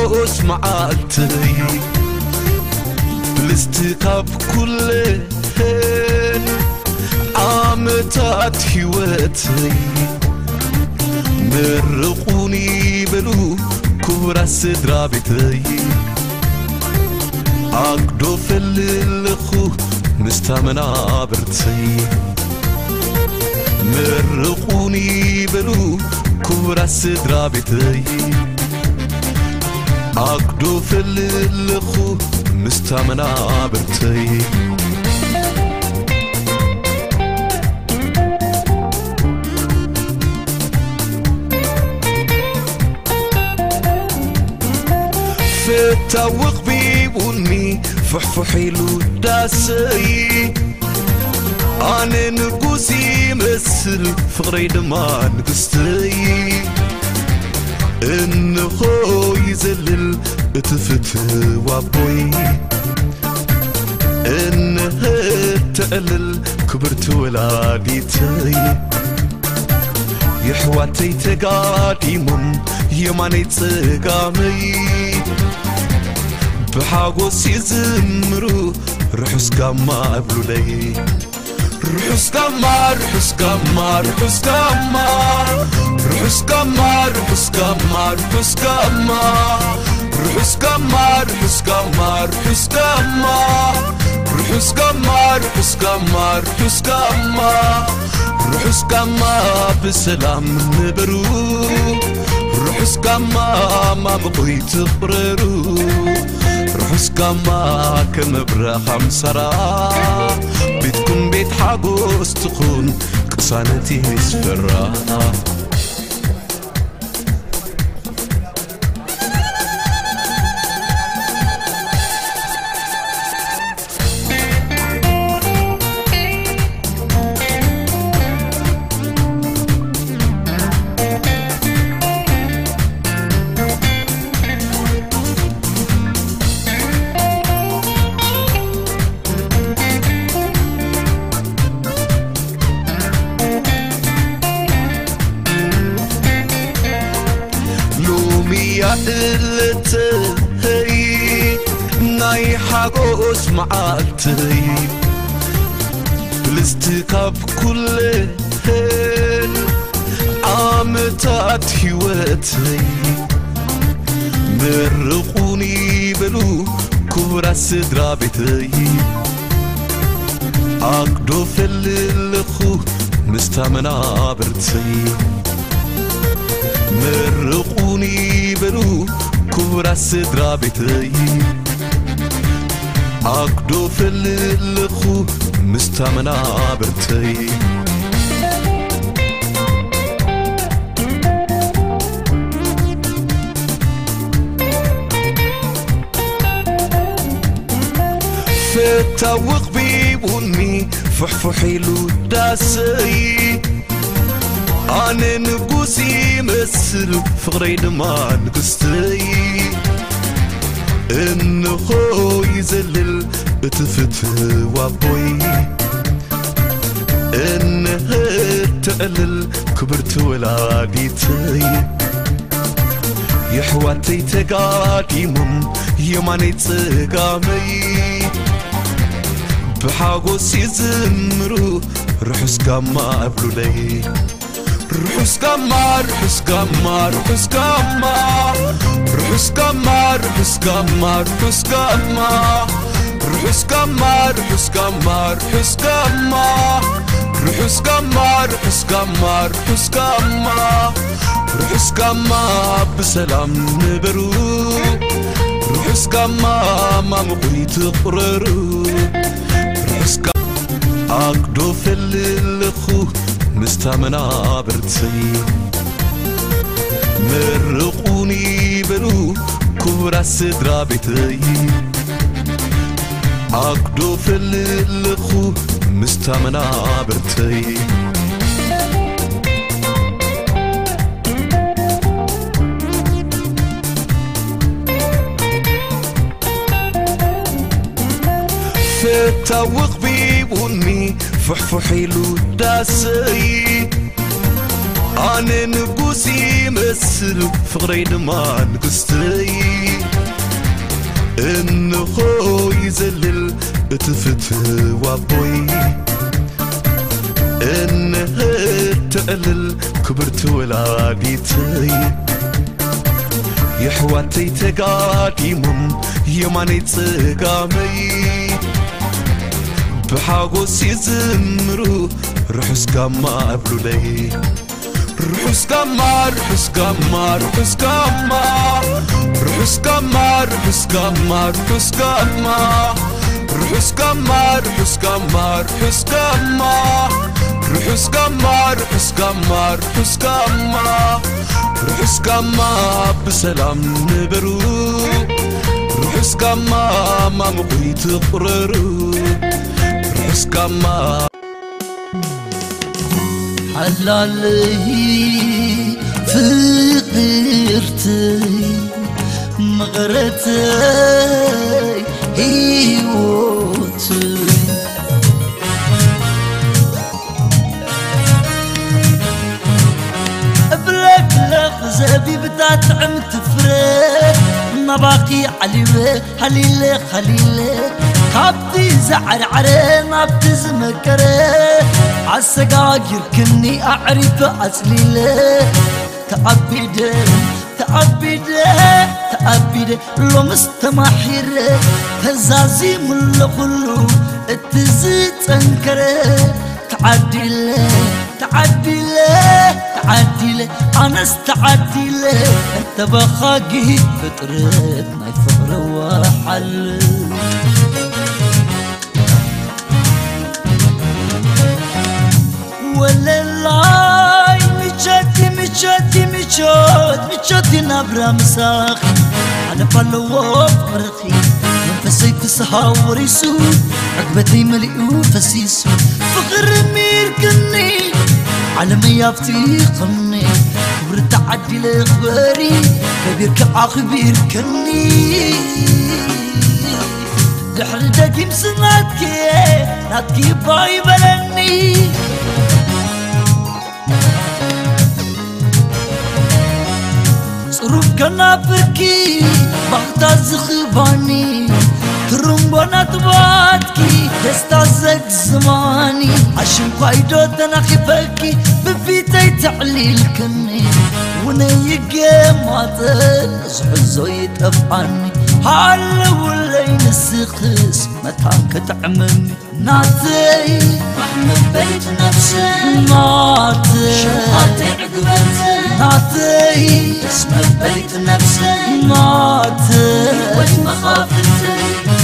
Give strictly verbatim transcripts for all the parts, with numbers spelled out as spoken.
حقوس معالتي بلستكاب كل عامتات هواتي مرقوني بلو كورا سدرابتي عقدو في اللخو مستمنا برتي مرقوني بلو كورا سدرابتي عقدو في اللخو مستمنا برتي فتاوق بيبوني فحفحي له داسي أنا نقوسي مسل فغري دما نقستي إن خوي زلل اتفت وابوي إن هتقلل كبرت ولاديتي يحواتي تقاديمون يماني تقامي بحاقوس يزمرو رحس كما قبلو لي رحس كما رحس كما رحس كما رحس كما رحس كما رحس كما رحس كما رحس كما رحس كما رحس كما رحس كما رحس كما رحس كما بسلام نبرو رحس كما ما بقي تقررو رحس كما كمبرا خمسرا بيتكم بيت حاقوس تخون قصانتي مسفرا قلتي ناي حقوس معالتي بلستكاب كل عامتات هواتي مرقوني بلو كورا سدرابتي عقدو في اللخو مستمنا برتي مرقوني بلو كورا سدرابتي عقدو في اللخو مستمنا برتي فتاوق بيبوني فحفحي له داسي أنا نقوسي مسل فغري دما نقستي إن خوي زلل اتفت وابوي إن هتقلل كبرت ولاديتي يحواتي تقاديمون يماني تقامي بحاقوس يزمرو رحس كما قبلو لي رحس كما رحس كما رحس كما رحس كما رحس كما رحس كما رحس كما رحس كما رحس كما رحس كما رحس كما رحس كما رحس كما بسلام نبرو رحس كما ما مقوي تقررو رحس كما عقدو في اللخو مستمنا برتي مرقوني بلو كورا سدرابتي عقدو في اللخو مستمنا برتي فتاوق بيبوني فحفحي له داسي أنا نقوسي مسل فغري دما نقستي خو يزلل اتفتوى بوي انها تقلل كبرت ولاديتي يحواتي تقاديمم يماني تقامي بحاقوس يزمرو رحس كما أبلو لي رحس كما رحس كما رحس كما رحس كما رحس كما رحس كما رحس كما رحس كما رحس كما رحس كما رحس كما رحس كما رحس كما بسلام نبرو رحس كما ما مقوي تقررو رحس كما حلالي فقرتي مغرتي هيوتي أبلك لك زبيب تطعم تفرق ما باقي عليك حليلك خليلك كابتي زعر عرين بتزمكره عالسقاقير كني أعرف أسليله تأبيده تأبيده تأبيده لو مستمحيره تزازي مل كله اتزيد تنكره تعديله تعديله تعديله أنا استعديله انت بخاقي فطرت ما يفقر وحل وللاي مشاتي مشاتي مشات مشاتي نبرة مساخي على فلوات مرخي منفسي تسهاور يسود عقبتي ملئو فسيسو فقر مير كني على ما يفتي قني كبر تعدي لخباري كبير كعاخبير كني دحر داكي مسناتكي ناتكي باي بلني صروف كنافركي بغتا زخباني ترمبونات باتكي تستازك زماني عشان قايدو تناخفكي بفيتي تعليل كني ونيقى ماطل زحزو يتفعني هلا ولا ينسخس متانك تعممي ناتي محمد بيت نفسي ناتي شقاتي عقبتي ناتي اسمك بيت نفسي ناتي وش مخافتي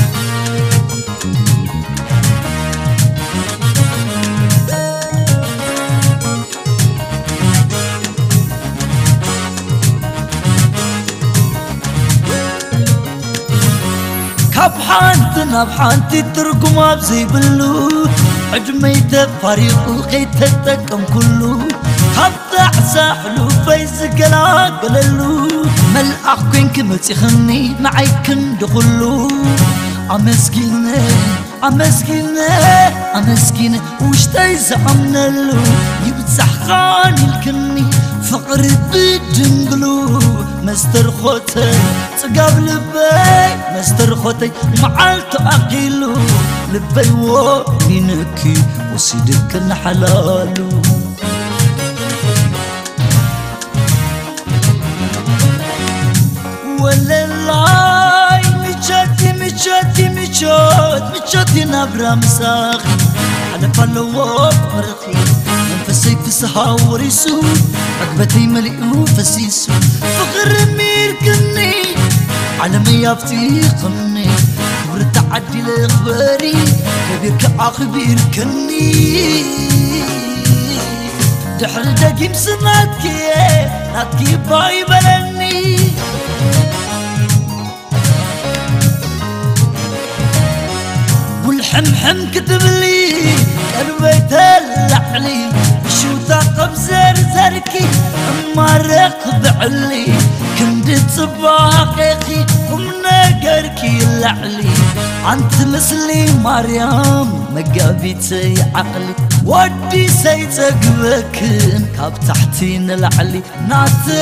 بحانتنا بحانتي ترقما بزي بلو عجمي تفاريقو خي تتكم كلو حتى عسى حلو فايز قلا قللو ملأخ كوين كمتي خني معي كن دخلو عمسكينة عمسكينة عمسكينة وش تيزعمنلو يبتسح خاني الكني فقر بدنقلو مستر خوتي تقاب لبي مستر خوتي معالتو أقيلو لبي ومينكي وسيدك الحلالو وللاي مجاتي مجاتي مجات مجاتي نبرة مساخي على فلوات مرخي منفسي تسهاور يسود عقبتي ملئو فسيسو فقر مير كني على ما يفتي قني كبر تعدي لخباري كبير كعاخبير كني دحر داكي مسناتكي ناتكي باي بلني والحمحم كتب لي قلبي تلعلي شو ثاقب زر زركي اما رقب علي كنت صباقي ومنقركي لعلي انت مثلي مريم مقابيتي عقلي ودي سيتقبكن كاب تحتين العلي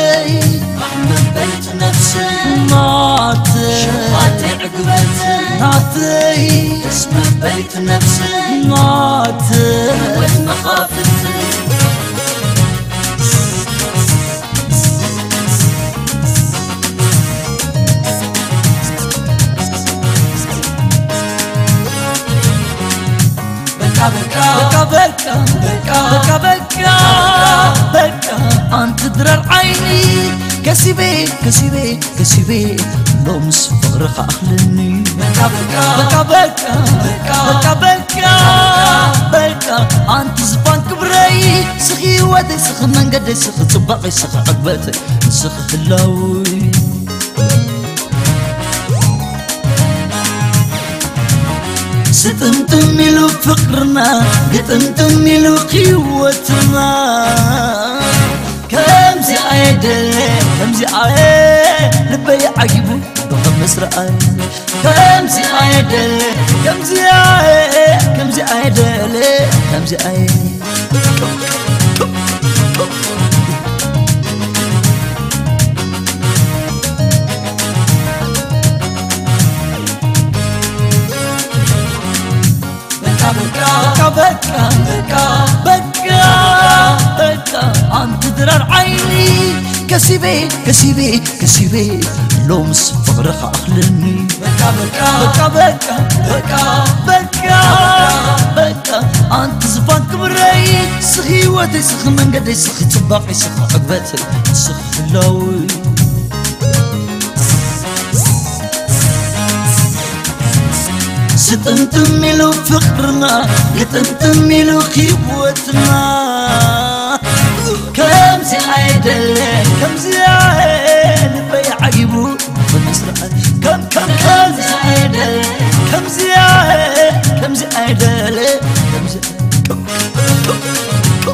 ناتي محمد بيت نفسي ناتي شقاتي عقبتي مخافتي اسمع بيت نفسي ماتي مخافتي بكا بكا بكا بكا بكا بكا أنت درر عيني كسبي كسبي كسبي لومس فقرك أخلني بكا بكا بكا بكا بكا بكا بكا أنت زبان كبري سخي ودي سخ من قدي سخ طبقي سخ عقبتي سخ خلاوي ستمتم له فقرنا قتمتم له قوتنا كم زي عيدل كم زي عيدل لبي عجبو بغم مسرعي كم زي عيدل كم زي عيدل كم زي عيدل كم زي عيدل بكا بكا بكا بكا بكا أنت درر عيني كسبي كسبي كسبي لومس فقرك أخلني بكا بكا بكا بكا بكا بكا بكا أنت زبان كبري سخي ودي سخ من قدي سخ طباقي سخ عقبتي سخ خلاوي ستمتم له فقرنا يتمتم له قوتنا كم زي عيدل كم زي عيدل بيعيبو بالمسرح كم كم كم زي عيدل كم زي عيدل كم زي عيدل كم زي كم كم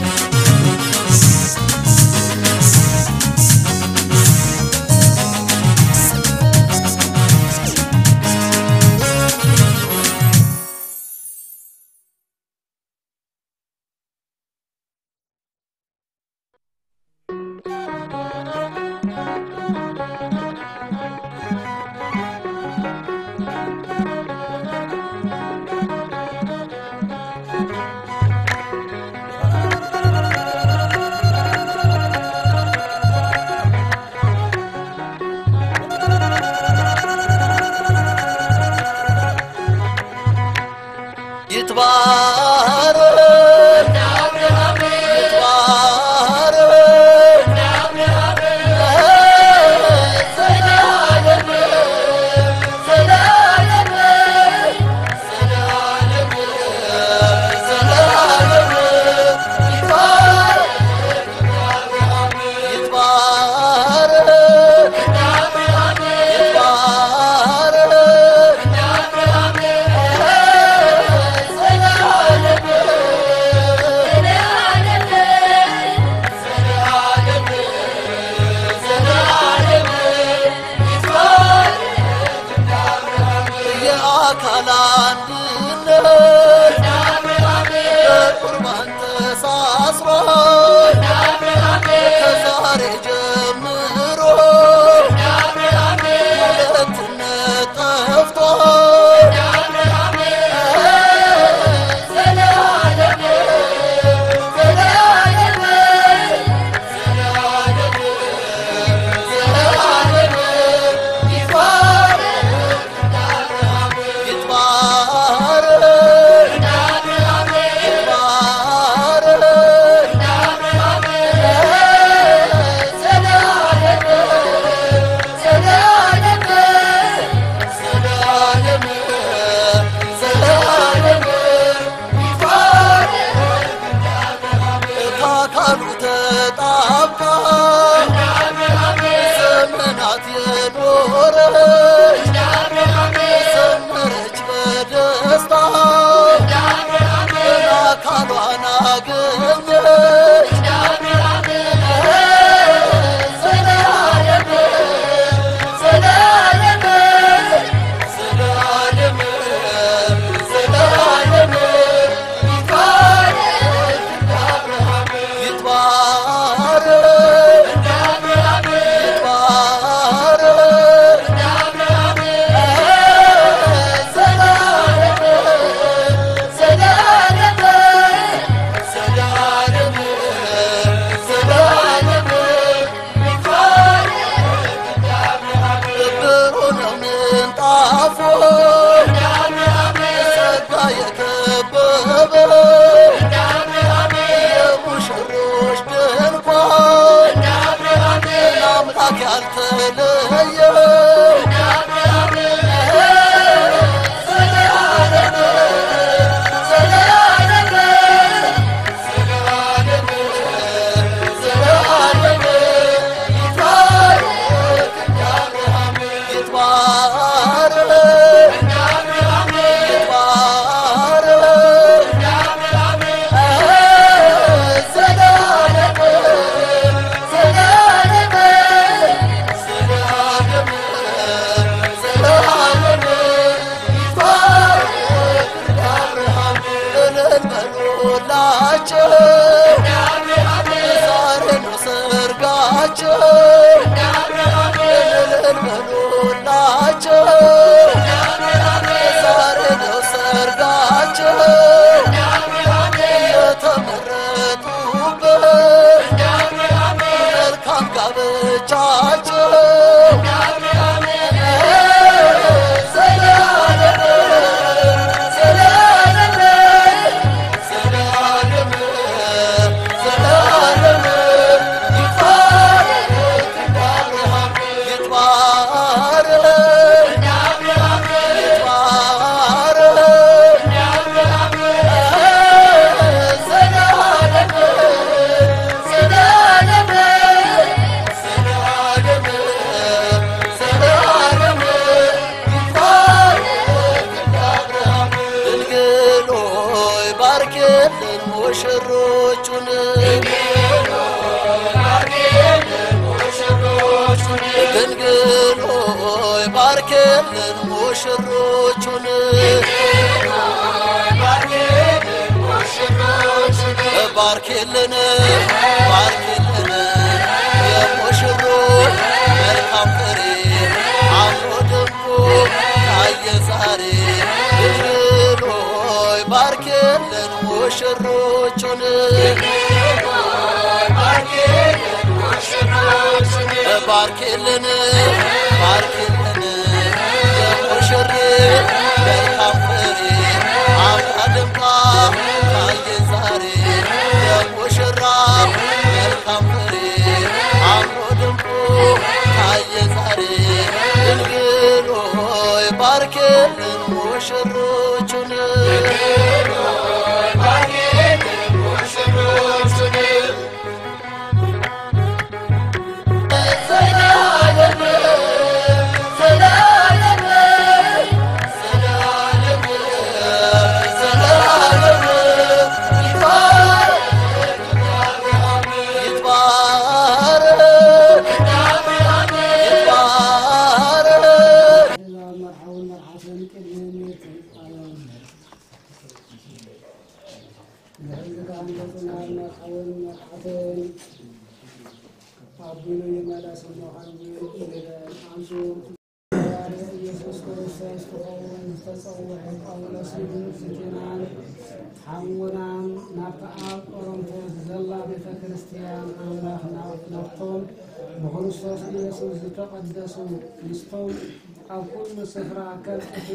بخريستوس ኢየሱስ ተቀደሱ ክርስቶስ ኣብ ኩሉ ስፍራ ከልጥፍ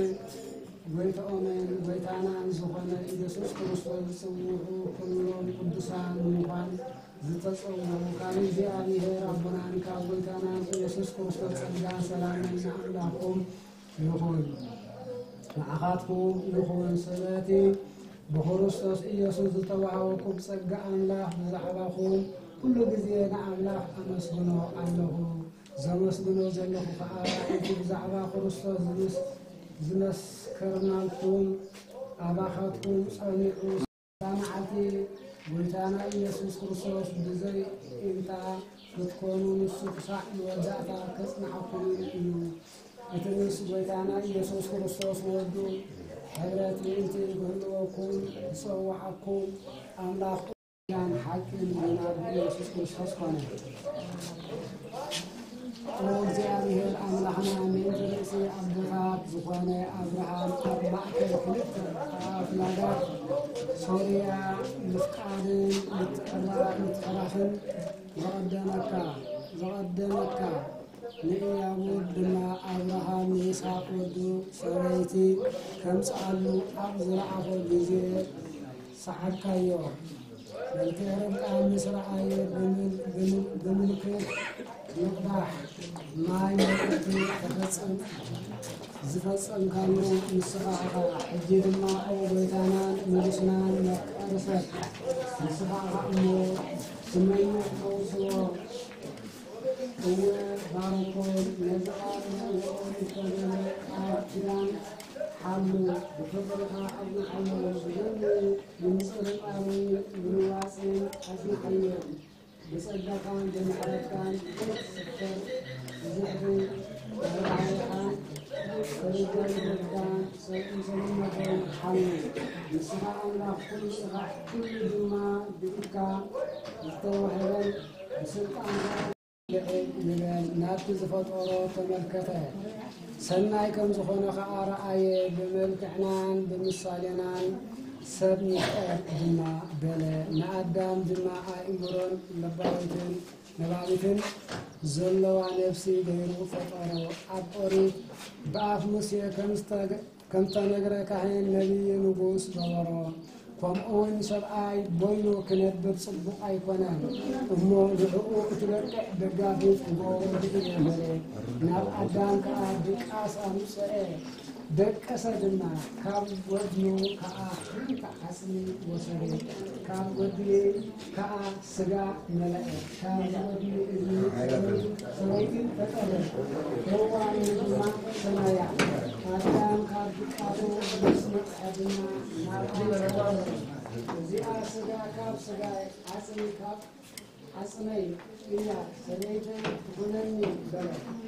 ወይተኦመን ወይታናን ዝኾነ ኢየሱስ ክርስቶስ ጽውዑ ኩሎም ቅዱሳን ምዃን ዝተጸውዑ ካብ እግዚአብሔር አቡናን ካብ ወይታናን ኢየሱስ ክርስቶስ ጸጋ ሰላምና አምላኩም ይሁን ማዕኻትኩም ይሁን ሰበቲ በክርስቶስ ኢየሱስ ተዋሃወኩም ጸጋ አምላክ ብዛዕባኩም كل جزينا أملاك أمسكنا الله زمسكنا زلنا فعلا إنتي بزعبا خرصة زمس زمس كرنالكم أباخاتكم صنعوا سامعتي ويتانا يسوس خرصة بزي إنتا بتكونوا نصف صح وزعتا كصنعكم إتنس ويتانا يسوس خرصة ودو حبراتي إنتي قلوكم صوحكم أملاك كان حاكم على يسوع كريستوس كان وزياره الأملاحنا من جلسي أبوات زخانة أبراهام أربعة كلمة أفلادات سوريا مفقادين متقرا متقراخن زقدمك زقدمك نيابود دما أبراهام يسحق ودو سوريتي كم سألوا أبزر عفو جزير صحكايو الكرم قام مسرعي بمل بمل بملكه يقبح ما يمكن تفصل زفصل كانوا مسرعها حجر ما أو بيتانا ملسنا مكارسة مسرعها أمو سمينو أو سوا وباركون نزعل وإستغل عاجلا حمل بفضلها أبن حيوان بجنة بمصر الأرض بنواسين أبن حيوان بصدقان بمحركان سكر زحفي ورعيحان فرجال الردان سلمة حمل نسرع الله كل سرع كل جمع بإكا استوحبا بسلطان ናብቲ ዝፈጥሮ ተመልከተ ሰናይ ከም ዝኾነ ኸኣረአየ ብመልክዕናን ብምሳሌናን ሰብ ይፍጠር ድማ በለ ንኣዳም ድማ ኣእምሮን ለባዊትን ነባቢትን ዘለዋ ነፍሲ ገይሩ ፈጠሮ ኣብ ኦሪት በኣፍ ሙሴ ከም ተነግረ ካህን ነቢይ ንጉስ ገበሮ ከምኡውን ሰብኣይ ቦይኑ ክነብር ጽቡቕ ኣይኮነን እሞ ንዕኡ እትበቅዕ ደጋፊት ክገብሮ ድእየበለ ናብ ኣዳም ከዓ ድቃስ ኣምፅአ ደቀሰ ድማ ካብ ወድኑ ከዓ ዓፅሚ ወሰደ ካብ ወድኒ ከዓ ስጋ መለአ ካብ ወድኒ እዝኒ ሰበይቲ ፈጠረ ሕዋን ድማ ሰማያ ኣዳም ካብ ድቃቱ ምስ መፅሐ ድማ ናብ ኣመረወረ እዚኣ ስጋ ካብ ስጋ ዓፅሚ ካብ ዓፅመይ እያ ሰበይተይ ትኩነኒ በለ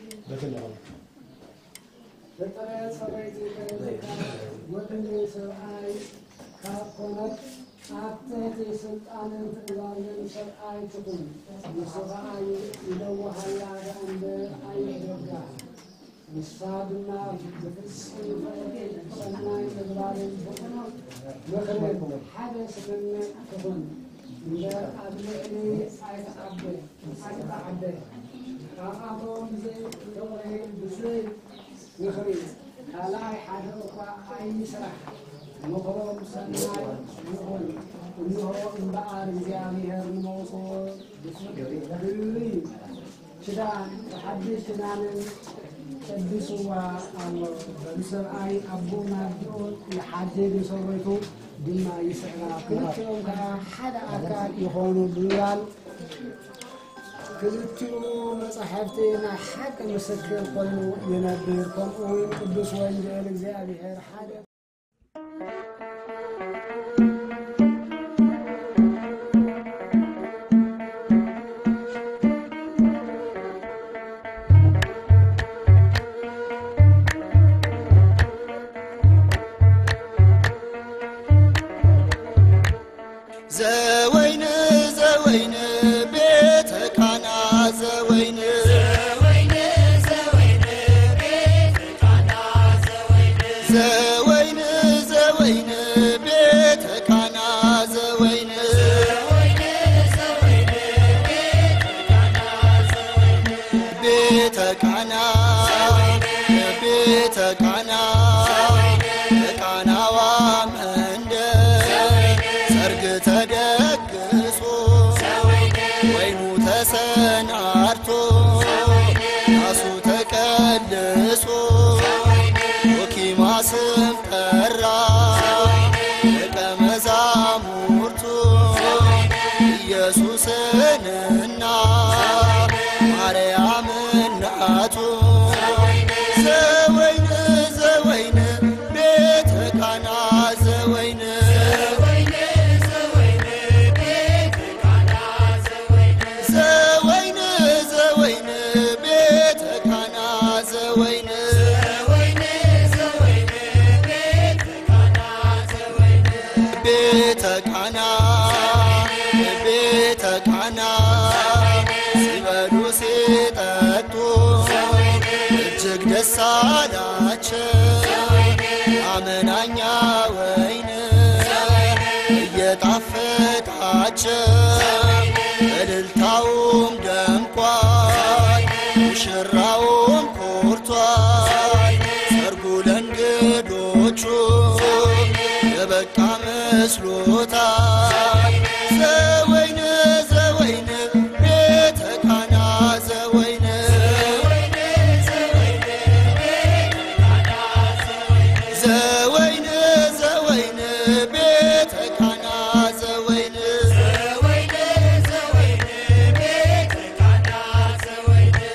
በጠረያ ሰበይቲ ከረካ ወድኒ ሰብኣይ ካብ ኮነት ኣብትሕቲ ስልጣንን ትእዛዝን ሰብኣይ ትኩን ንሱ ከዓ ይደውሃላ እምበር ኣይደጋ ንሳ ድማ ብፍጹም ሰናይ ምግባርን ምኽርን ሓደ ስምምዕ ትኹን እምበር ኣብ ልዕሊ ኣይተዓበ ካብኣቶም ዘይተውዒ ብዘይ ምኽሪ ካልኣይ ሓደ እኳ ኣይስራሕ ምኽሮም ሰናይ ይኹን እንሆ እምበኣር እግዚኣብሔር ንመውፅኦ ብፍሉይ ክዳን ብሓድሽ ክዳንን ቀዲስዋ ኣሎ ብሰብኣይ ኣቦን ኣዲኦን ይሓድግ ሰበይቱ ድማ ይስዕራ ክልቲኦም ከዓ ሓደ ኣካል ይኾኑ ብምባል ክልቲኡ መጻሕፍቲ ናይ ሓቂ ምስክር ኮይኑ ይነብር ከምኡውን ቅዱስ ወንጌል እግዚኣብሔር ሓደ ዘወይን ዘወይን ቤተ ቃና ዘወይን ዘወይን ዘወይን ቤተ ቃና ዘወይን ዘወይን ዘወይን ቤተ ቃና ዘወይን ዘወይን ዘወይን ቤተ ቃና ዘወይን ቤተ ቃና ቃናዋ ተደግሶ ወይኑ ተሰናድቶ ናሱ ተቀድሶ ወኪማስም ጠራ ደቀ መዛሙርቱ ኢየሱስንና ማርያም እናቱ ዘወይን ዘወይን ቤተ ቃና ዘወይን ቤተ ቃና ቤተ ቃና ሲበሉ ሲጠጡ እጅግ ደስ አላቸው አመናኛ ወይን እየጣፈጣቸው እልልታውም ደምቋል ሙሽራውም ኮርቷል ሰርጉ ለእንግዶቹ የበቃ መስሎታል ዘወይን ዘወይን ቤተ ቃና ዘወይን ዘወይን ዘወይን ቤተ ቃና ዘወይን ዘወይን ዘወይን ቤተ ቃና ዘወይን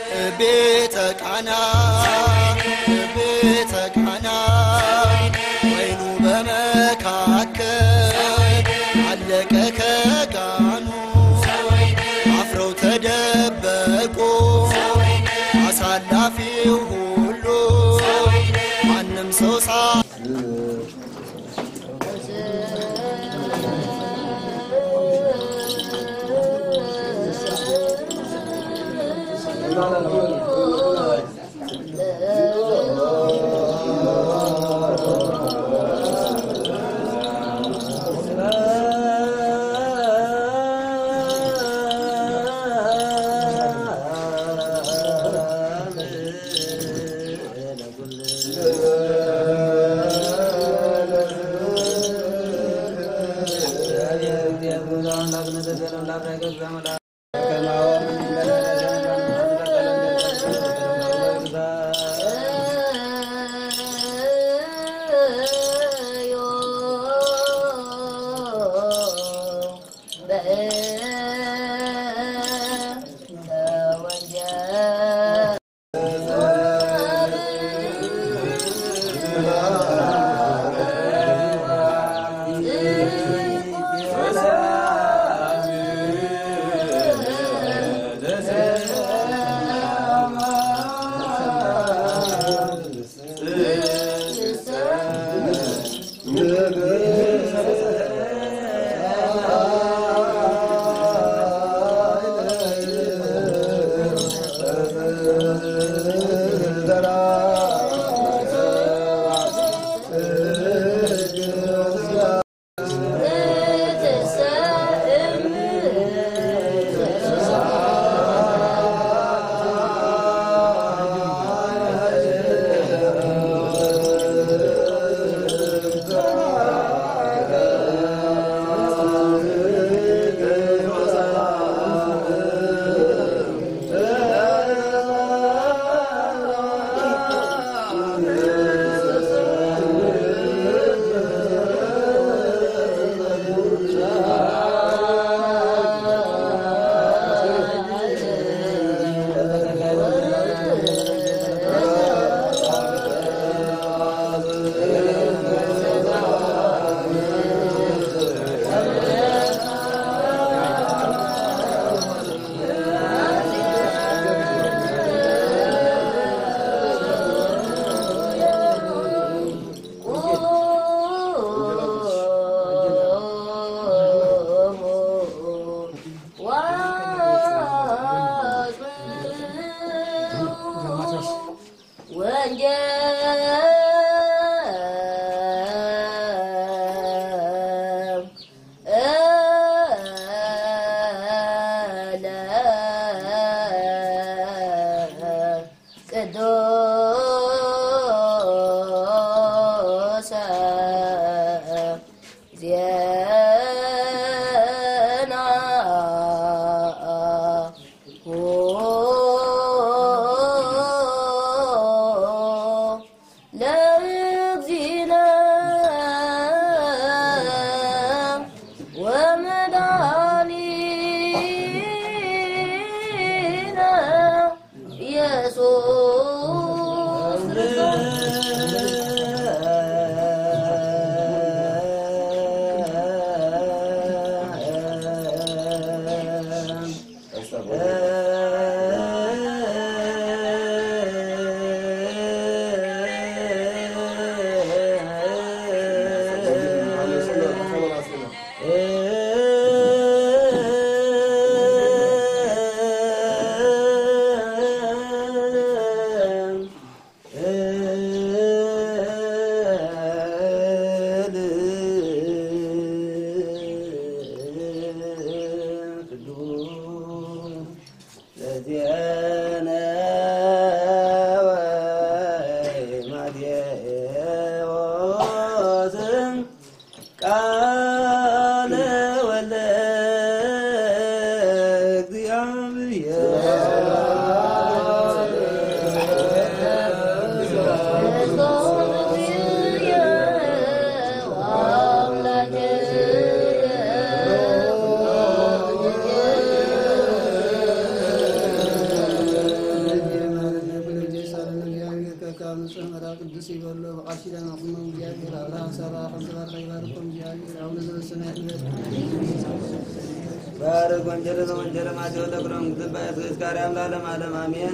بارك وانجل وانجل ما تولى كرم ذبائت غزكار يا ملالم عالم آمين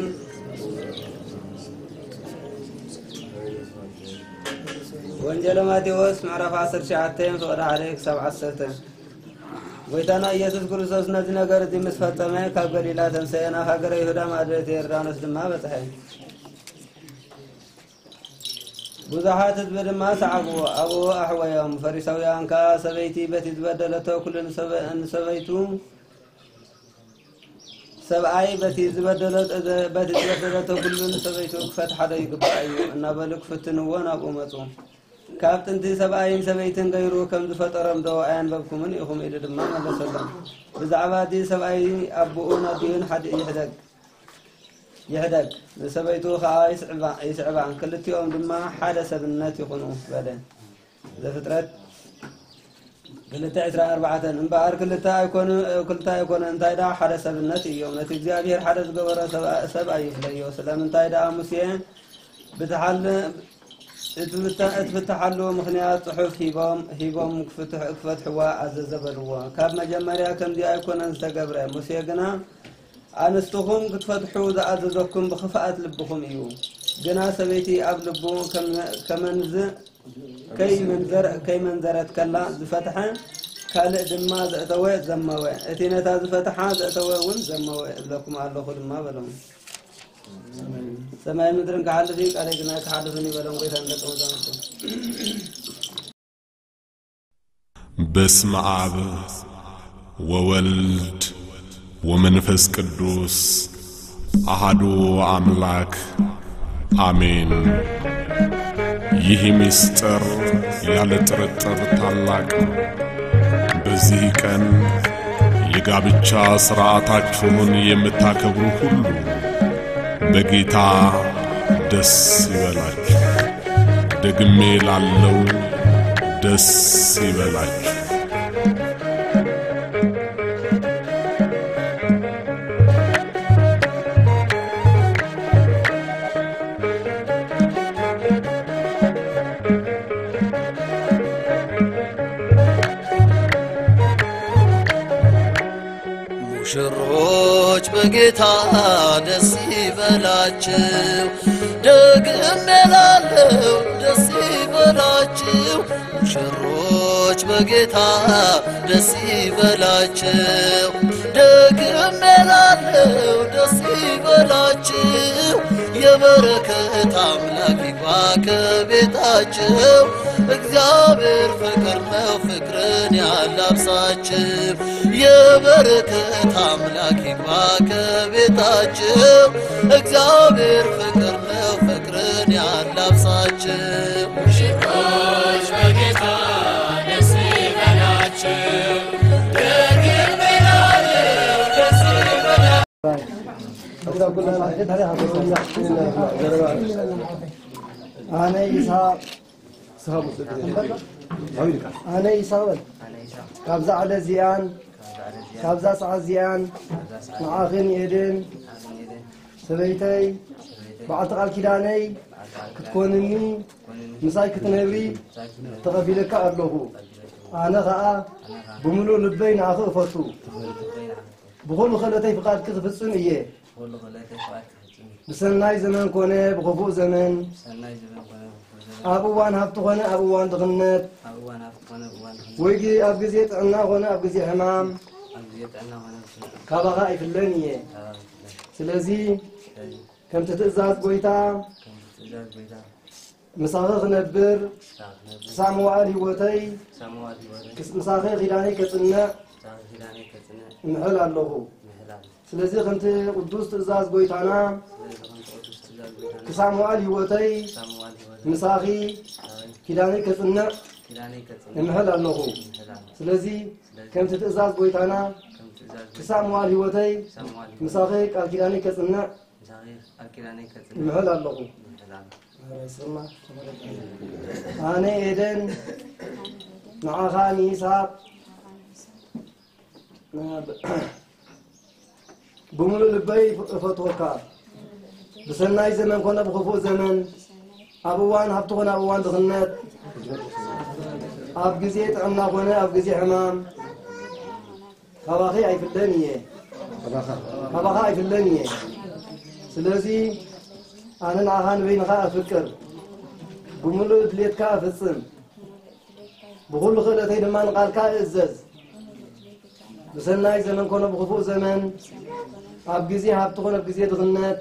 وانجل ما تيوس معرف عصر شعاتين فقر عليك سبع سرتين ويتانا يسوس كريستوس نزنا قرتي مسفتمه كالقليلة تنسينا حقر يهودا مادرت يردانوس دما بتحين بزحات بدما سعبو أبو أحويهم فريساويان كا سبيتي بتي تبدلته كل سبيتو سبعي بتي تبدلت بتي تبدلته كل سبيتو فتح حدا يقبعيو إن بالك فتنوان أبو مصوم كابتن سبعين سبعين غيرو كم فطرم دو عين بكم من يخم إلى دمام الله سلام بزعباتي سبعين أبونا دين حد يحدق يحدق سبعيتو خا يسعب يسعب عن كل يوم دما حدث بالنات يخونوا بعدين إذا فترة كلتا عشرة أربعة انبار كلتا يكون كلتا يكون انتاي دا حدث بالنات يوم نتيجة غير حدث قبر سبع سبع يفلي وسلام انتاي دا مسيان بتحل اتفتح له مخنيات صحف هيبام هيبام فتح فتحوا عزز بلوا كاب مجمريا كم دي يكون انستغبر مسيغنا انستهم كتفتحوا ذا عززكم بخفات لبكم ايو جنا سبيتي ابلبو كم كمنز كي منذر كي منذرت كلا فتحا قال دما زتوي زموا اتينا تاز فتحا زتوي ون زموا لكم الله خد ما بلهم سماي مدرن قال ذي قال كنا تحدثني بلهم غير عندك وزامكم بسم آب وولد ومنفس قدوس أحدو أملاك آمين ይህ ምስጢር ያለ ጥርጥር ታላቅ በዚህ ቀን የጋብቻ ሥርዓታችሁን የምታከብሩ ሁሉ በጌታ ደስ ይበላችሁ ደግሜ ላለው ደስ ይበላችሁ ሽሮች በጌታ ደስ ይበላችሁ ደግሜ ላለው ደስ ይበላችሁ ሽሮች በጌታ ደስ ይበላችሁ ደግሜ ላለው ደስ ይበላችሁ የበረከት አምላክ ይግባ ከቤታችሁ እግዚአብሔር ፍቅር ነው ፍቅርን ያላብሳችሁ የበረከት አምላክ ይግባ ከቤታችሁ እግዚአብሔር ፍቅር ነው ፍቅርን ያላብሳችሁ ሽሮች በጌታ ደስ ይበላችሁ ደግሜ ላለው ደስ أنا إسحاق أنا إسحاق كابزا على زيان كابزا سعى زيان معاخن يدين سبيتي بعد قال كداني كتكونني مساي كتنبري تقبلك الله أنا خا بملو لبين آخر فتو بقول خلتي فقط كتفصل إيه بسناي زمان كونه بخفو زمان أبوان هفتو كونه أبوان دغنت ويجي أبجزيت عنا كونه أبجزي حمام كابغا يفلنيه سلازي كم تتزاد قويتا مساخ نبر سامو علي وتي مساخ غيلاني كتنا محل الله سلازي كنت قدوس تزاد قويتانا كسامو علي وتي مساخي كيلاني كتنا محل الله سلازي كم تتزاد قويتانا كسامو علي وتي مساخي كيلاني كتنا محل الله أنا إيدن مع خاني إسحاق بملو لبي فتوكا بسناي زمن كنا بخفو زمن أبوان هبتو كنا أبوان دغنات أبجزيت عمنا كنا أبجزي حمام هباخي أي في الدنيا هباخي أي في الدنيا سلازي أنا نعهان بين خاء فكر بملو تليت كا فصم بقول خلتي لما نقال كا إزز بسناي زمن كنا بخفو زمن أبجزي هبتو كنا أبجزي دغنات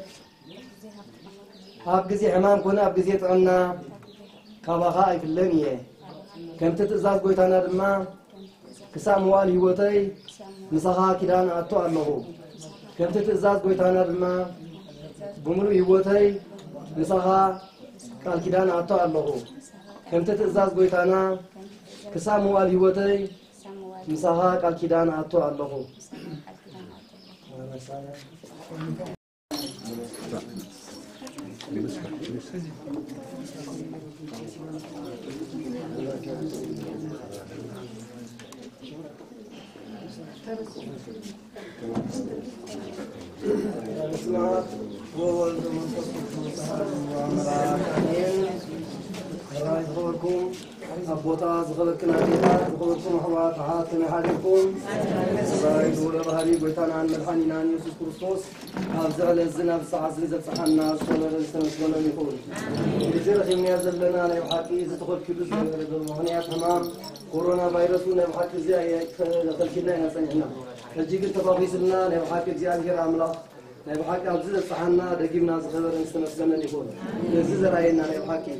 أبجزي حمام كنا أبجزي عنا كباخا في اللمية كم تتزاز قويتانا دما كسام والي وتي مسخا كدان أتو الله كم تتزاز قويتانا دما بمرو يوتي مسخا قال كدان أتو الله كم تتأزاز قويتانا كسام موال هيوتي مساها قال كيدان أتو الله الاسماء وولد ومنفس وعمرات آمين الله يغفركم أبوتا زغلكنا ديتا زغلكم أحوات حاتم حالكم الله يقول بهالي قويتانا عن ملحانينا عن يوسف كريستوس أفزع للزنا بساعة زلزل صحنا صلى رزقنا صلى يقول يزير خيمي أزلنا لا يحاكي إذا تدخل كل شيء المهنيات تمام كورونا فيروسنا يحاكي زي خلكنا نسمعنا الجيل التفاصيلنا لا يحاكي زي غير عملاق لا يحاكي أبزل صحنا دقيمنا زخبر نستمسكنا يقول يزير رأينا لا يحاكي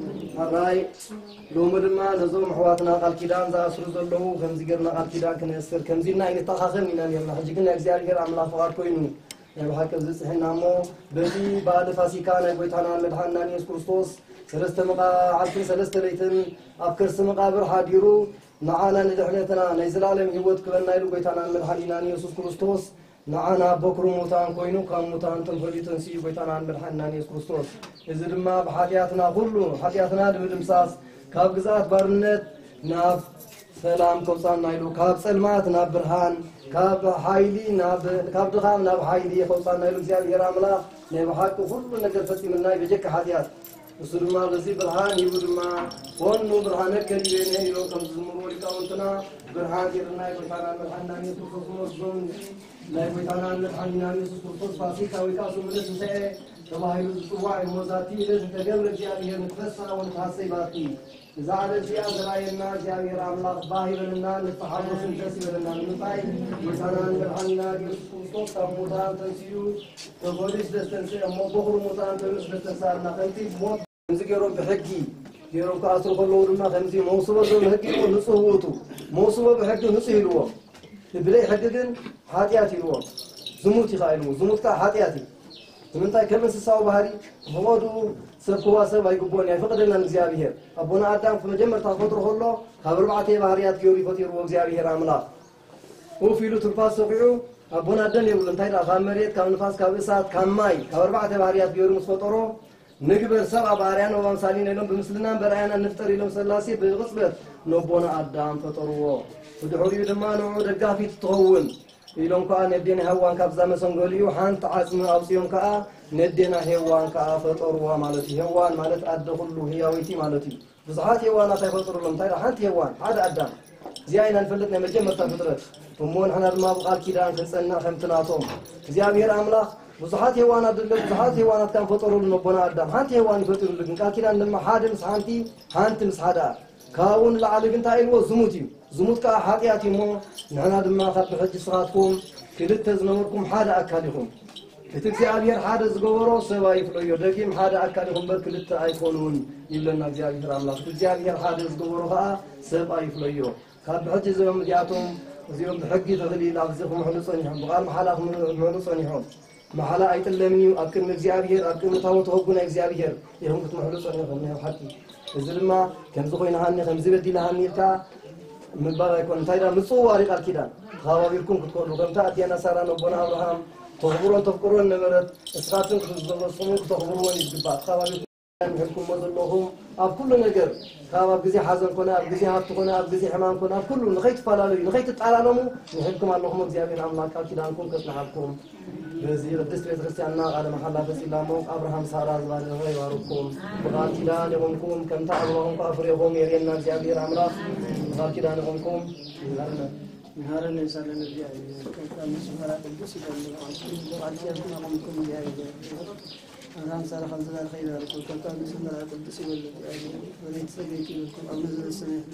الرأي لو مدما نزوم حواتنا قال كيدان ذا سرز له خمس جرنا قال كيدان كنا يسر خمس جرنا إن تخاخر منا يلا حجينا أجزاء غير عملاق فقط كوينو يعني حكى زس إحنا مو بدي بعد فاسيكان بيتنا مدحنا نيس كريستوس سلست مقا عارفين سلست ليتن أفكر سمقابر حاديرو معانا ندحنتنا نزل علم يود كلنا يلو بيتنا مدحنا نيس كريستوس معانا بكرو موتان كوينو كم موتان تنفجي تنسي بيتنا مدحنا نيس كريستوس إذا ما بحياتنا كله حياتنا بالمساس كاب جزات برنت ناف سلام كوسان نايلو كاب سلمات ناب برهان كاب حايلي ناب كاب دخام ناب حايلي كوسان نايلو زياد يراملا ناب حق كل نجر فتي من ناي بجك حيات وصل ما غزي برهان يقول ما فون نو برهان كريم يلو كم زمروري كونتنا برهان يرناي بتانا برهان ناني تفوز زون لا بتانا برهان ناني تفوز فاسي كاوي كاسو ملس سي الله يرزقوا الموزاتي لازم تجمل زياد ينتفسر ونتحسي باقي زعل زياد راينا زياد يراملا باهرنا نتحرس نتسيرنا نطاي مثلا برهاننا يسوس تموتان تنسيو تبوليس دستنسي مو بخور موتان تنس دستنسارنا خنتي مو نزكيرو بحقي يرو كاسو خلودنا خنتي موصوب بحقي ونصوتو موصوب بحقي نصيلو بلاي حقدن حاتياتي لو زموتي خايلو زموت كا حاتياتي من تاي كم سساو بهاري بمودو سبكوا سب يقبون يعني فقد لنا እግዚአብሔር أبونا آدم في مجمر تفطر هلا خبر بهاريات كيوري فتير وእግዚአብሔር አምላክ وفيلو ترفاس سقيو أبونا آدم يقول انتي خامريت كم نفاس كابسات كماي خبر بهاريات كيوري مسفطرو نقبر سبع باريان وامثالين لهم بمثلنا بريانا نفتر لهم سلاسي بالغصبت نبونا آدم فطروا ودحوري دما نوع دغافي تطول يلون كا ندينا هوان كابزا مسنغوليو حانت عاصم اوسيون كا ندينا هوان كا فطروا مالتي هوان مالت اد كله هياويتي مالتي بزحات هوانا تفطر لهم تاي حانت هوان هذا ادم زياينا نفلتنا مجمر تفطرت ومون حنا ما بقال كيدان كنصنا خمتناتهم زيابير املاح بزحات هوانا دل بزحات هوانا كان فطروا لنبونا ادم حانت هوان يفطروا لكن قال كيدان لما حادم سحانتي حانت مسحدا كاون لعلق انت ايلو زموتي زموت كا حقياتي مو نحنا دما خاطر حج صلاتكم كلت زنوركم حدا اكالكم كتእግዚአብሔር حدا زغورو سبا يفلو دقيم حدا اكالكم بركلت ايكونون يبلنا እግዚአብሔር አምላክ እግዚአብሔር حدا زغورو ها سبا يفلو كاب حج زم دياتهم زيوم بحق تغليل ابزخم حلصنيهم بقال محلاهم حلصنيهم محلا ايتلمني اكن እግዚአብሔር اكن تاوت هوغنا እግዚአብሔር يهم كتمحلصنيهم ነው حقي زلما كم زخوينا هاني كم زبدي لهانيلكا من بارا يكون تايدا مصواري قال كده خواويركم كتقولوا كم تأتي أنا سارة نبونا أبراهام تخبرون تفكرون نمرت إسقاطن كتزلصون تخبرون يجبات خواويركم نحبكم وظلهم أب كل نجر خواو بزي حزن كنا أب بزي هات كنا أب بزي حمام كنا أب كله نخيت فلالي نخيت تعلموا نحبكم اللهم زيابين عملاك قال كده أنكم كتنحبكم بزي ردست بيت خريستياننا على محل بس إلا موك أبراهام سارة زبان الله يبارككم بقال كده نغمكم كم تعلمهم كافر يقوم يرينا زيابير عملاك قال كده نغمكم نهار الإنسان الذي كان مسؤول عن الجسد وعن يكون منكم جاهدا أنا سأل خمسة الخير لكم كان مسؤول عن الجسد والذي وليت سبيك لكم أو نزل السماء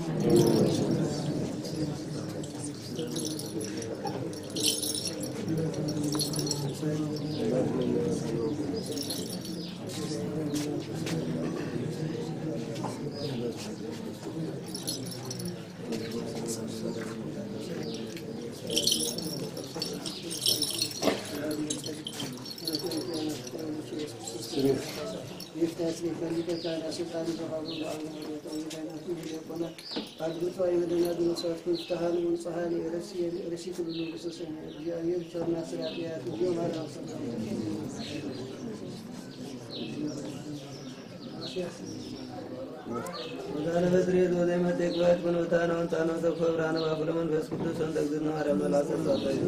ስታስ ሊፈልግ ካና ስልጣን ዘባቡ ባሉ ወጣው ይቆና አድምጦ አይመደና ድምጽት ፍታሃን ወንጽሃን ረሲ ረሲ ሁሉ በሰሰነ እግዚአብሔር ቸርና ስራያት ይዮ ማለት ነው ወዳነ በዝሬት ወደ መደቅባት በኖታና ወንታና ተፈብራና ባብለመን በስኩት እንደግዝና አረመላሰ ታጣይ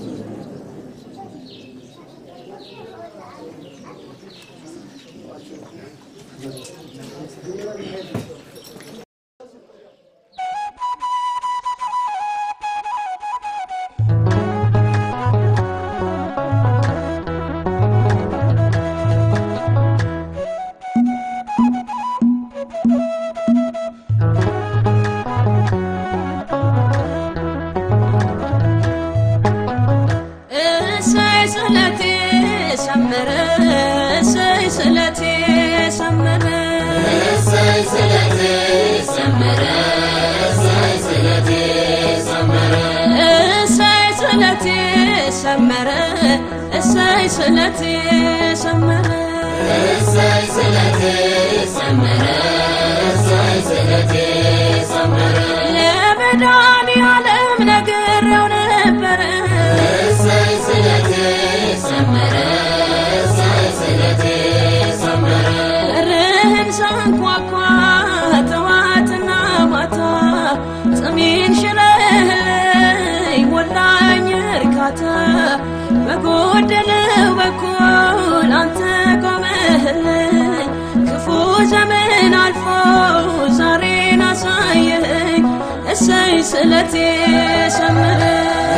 Say salati samara Say salati samara Say salati samara Lebedani alam nagar unabara Say salati samara Say salati samara Rehin san kwa kwa tawat na mata Samin shirah wallahi irkata بقودنا وكل أنت قمهل كفو زمن الفوز زارينا صايق السلسلة سمرة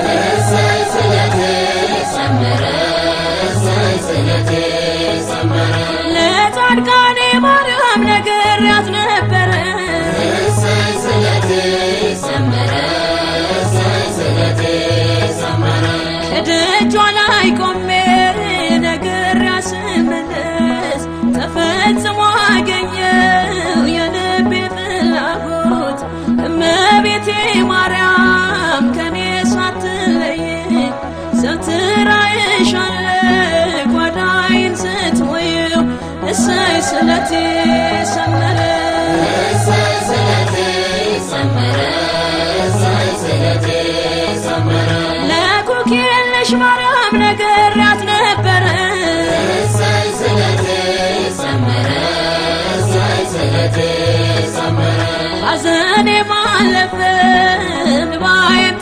السلسلة سمرة السلسلة سمرة لا تعرقاني مريم نقريات نبرة السلسلة سمرة السلسلة سمرة دج عليكم من نقر سملس تفت واقيا يا نبي في العبود ما بيتي مريم كنيسة لي سترايش عليك وداين ستويو السلسلة سمرة السلسلة سمرة السلسلة سمرة كلش مريم نقرات نبرة السلسلة سمرة السلسلة سمرة حزني معلفن بايم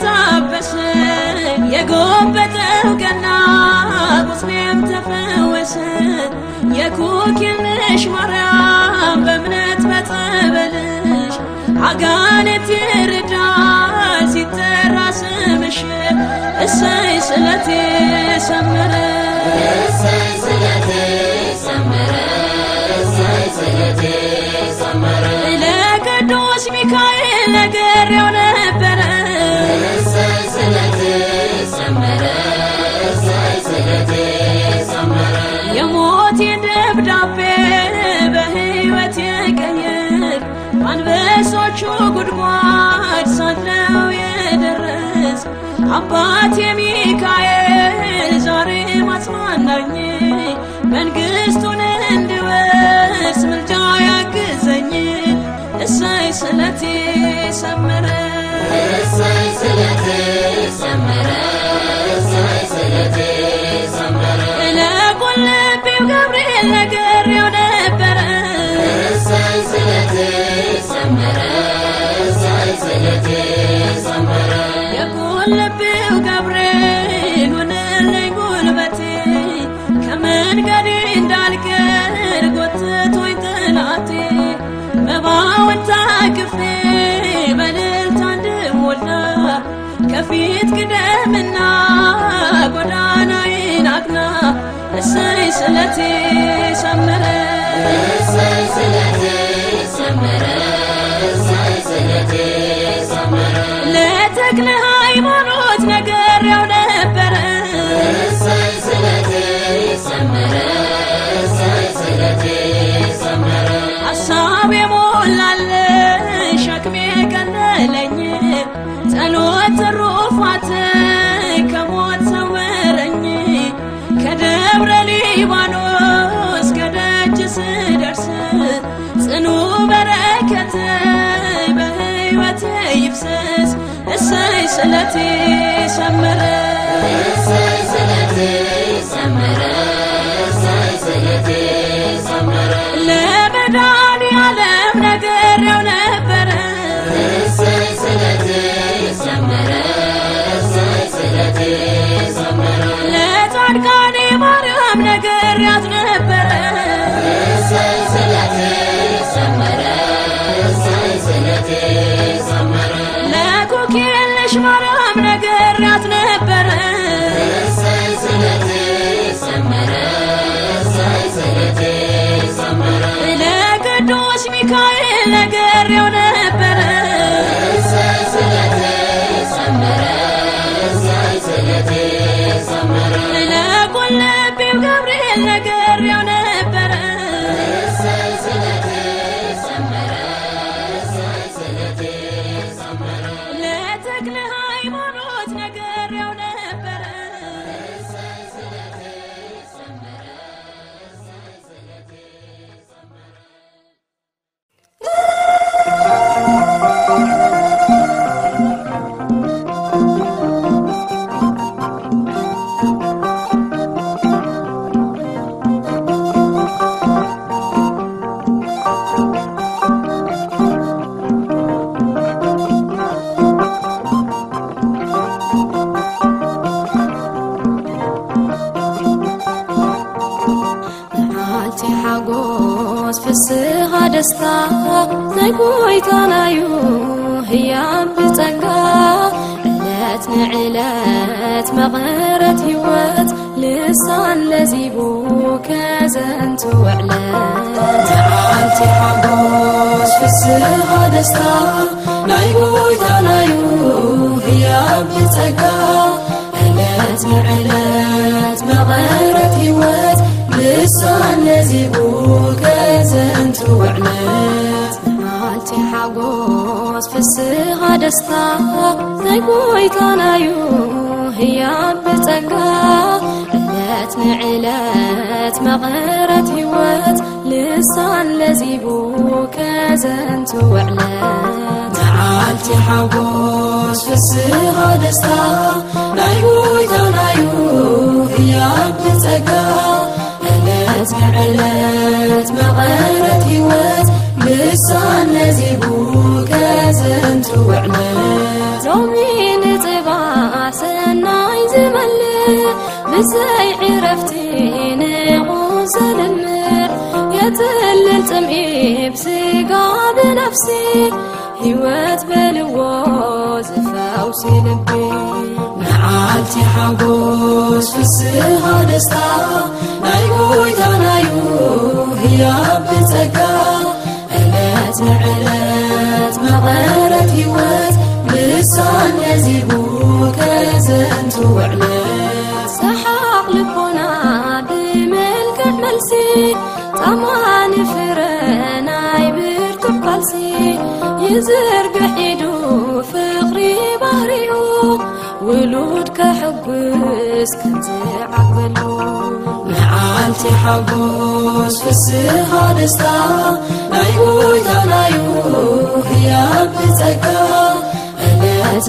تابسن يقوم بتوقنا قصميم تفوسن يكون كلش مريم بمنت بتقبلش عقانت الرجال ستراس مشي السلسلة سمرة السلسلة سمرة السلسلة سمرة لك دوس ميكائيل قري ونبرة السلسلة سمرة السلسلة سمرة يموت يدب دابي بهيوة يقير عن بسوچو قدقوات صدلو يدرس አባቴ ሚካኤል ዛሬ ማጽናናኝ መንግስቱን እንድወርስ ምልጃ ያግዘኝ እሰይ ስለቴ ሰመረ እሰይ ስለቴ ሰመረ እሰይ ስለቴ ሰመረ ለቁልቢው ገብርኤል ነግሬው ነበረ እሰይ ስለቴ ሰመረ እሰይ ስለቴ ሰመረ ልቤው ገብርኤል ሆነልኝ ጉልበቴ ከመንገዴ እንዳልቀር ጎትቶኝ ጠላቴ መባውን ታቅፌ በእልልታ እንድሞላ ከፊት ቅደምና ጎዳናዬን አቅና እሰይ ስለቴ ሰመረ እሰይ ስለቴ ሰመረ እሰይ ስለቴ ሰመረ ለተክለ ሃይማኖት ነግሬው ነበረ እሰይ ስለቴ ሰመረ እሰይ ስለቴ ሰመረ ሐሳብ የሞላልኝ ሸክሜ ቀለለኝ ጸሎት ትሩፋት ከሞት ሰወረኝ ከደብረ ሊባኖስ ከደጅ ስደርስ سلتي بهيوتي يبسس الساي سلتي سمرة الساي سلتي سمرة الساي سلتي سمرة لبداني علم نقر ونبرة الساي سلتي سمرة الساي سلتي سمرة لا تعرقاني مرهم نقر يتنبرة الساي سلتي سمرة الساي سلتي سمرة لا كوكيلش مرهم نقر يتنبرة الساي سلتي سمرة الساي سلتي سمرة لا قدوس ميكائيل نقر ونبرة الساي سلتي سمرة الساي سلتي سمرة لا كل بي وقبريل نقر ونبرة الساي سلتي سمرة الساي سلتي سمرة لا تقلها يمرت نقر ونبرة الساي سلتي سمرة الساي سلتي سمرة معالتي حقوس في السها دستا نقوي تنايو هي بتقا علات نعلات مغيرت هوات لسان لزيبو كازنت وعلات معالتي حقوس في السها دستا نقوي تنايو هي بتقا علات نعلات مغيرت هوات لسان لزيبو كازنت وعنات معالتي حقوس في السها دستا نقوي تنايو هي بتقا علات نعلات مغيرت هوات لسان لزيبو كازنت وعنات معالتي حقوس في السها دستا نقوي تنايو هي بتقا علات علات مغيرت هوات لسان لزيبو كازنت وعنات رومين طباع سناي زملي بزي عرفتي نعوز المر يتلل تمئي بسيقا بنفسي هوات بلوز فاوسي لبي معالتي حقوس في السها دستا نايقوي تنايو هي بتقا علات علات مغيرت هوات لسان يزيبو كازنت وعنات سحاق لبنا بملك ملسي طمان فرناي برتب قلسي يزرق حيدو فقري بهريو ولود كحبس كنت عقبلو معالتي حقوس في السها دستا نايقوي تنايو هي بتقا علات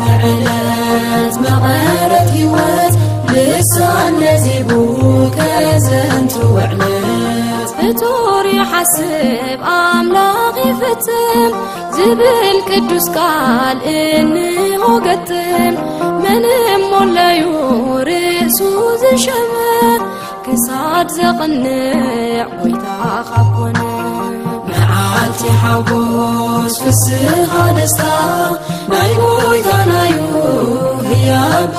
علات مغيرت هوات لسان لزيبو كازنت وعنات فطور يحسب أملاق يفتم زبل قدوس قال إنه قتم من مولا يورسو زشمه كساد زقنع ويتاخبنا معالتي حقوس في السها دستا نايقوي تنايو هي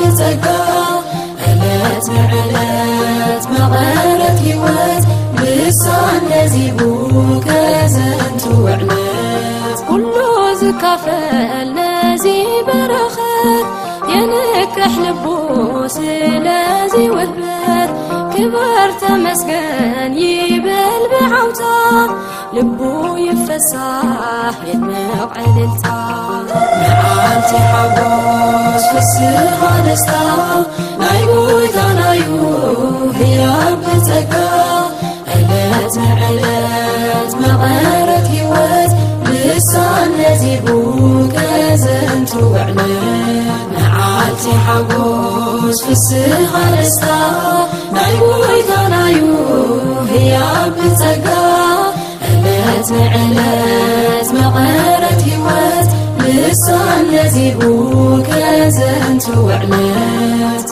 بتقا علات علات مغيرت هوات لسان لزيبو كازنت وعنات كله زكافل نازي برخات ينكح لبوس لازي وثبات كبر تمسكن يبل بعوتا لبو يفسح يدمع عدلتا معالتي حقوس في السها دستا نايقوي تنايو هي بتقا علات علات مغيرت هوات لسان الذي بوك زنت وعلم معالتي حقوس في السخة لستا نعيبوي تنايو هي بتقى ألت معلت مغارة هوات لسا الذي بوك زنت وعلت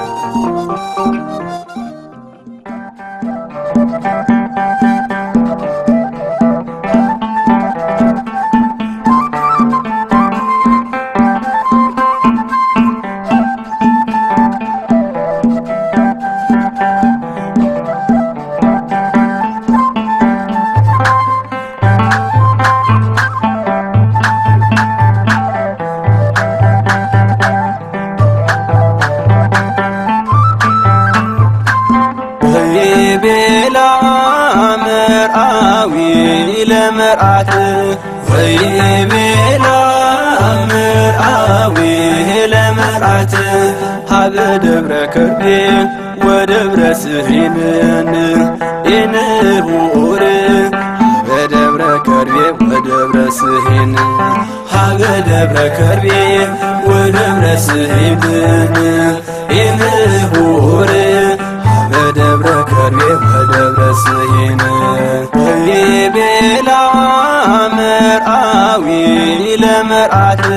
دبر كربي ودبر سهينن إنبور بدبر كربي ودبر سهين هذا دبر كربي ودبر سهينن إنبور بدبر كربي ودبر سهين بلا مرآوي لمرآت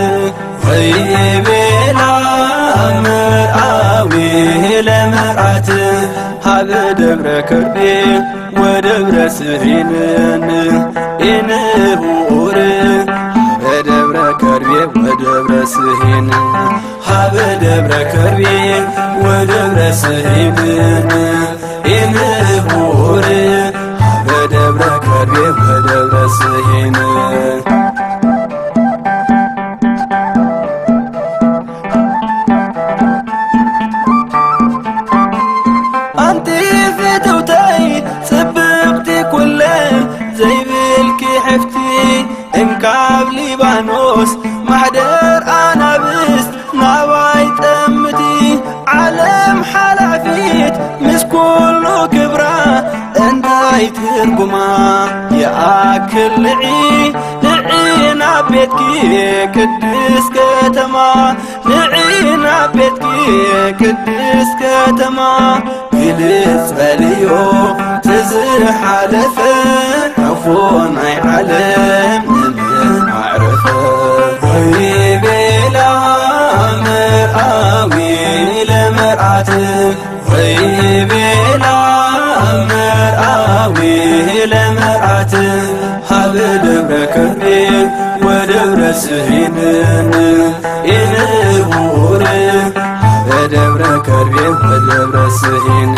بلا مرآوي لمرآت هذا دبر كربي ودبر سهينن إنبور بدبر كربي ودبر سهين هذا دبر كربي ودبر سهينن إنبور بدبر كربي ودبر سهين ليبانوس محدر أنا بس نواي تمتي عالم حلافيت مش كله كبرى انت يترقما يا أكل لعي لعينا بيتكي كدس كتما لعينا بيتكي كدس كتما جلس بليو تزح على فن عفون اي علم بلا مرآوي لمرآت بلا مرآوي لمرآت هذا دبر كربي ودبر سهينن إنبور دبر كربي ودبر سهينن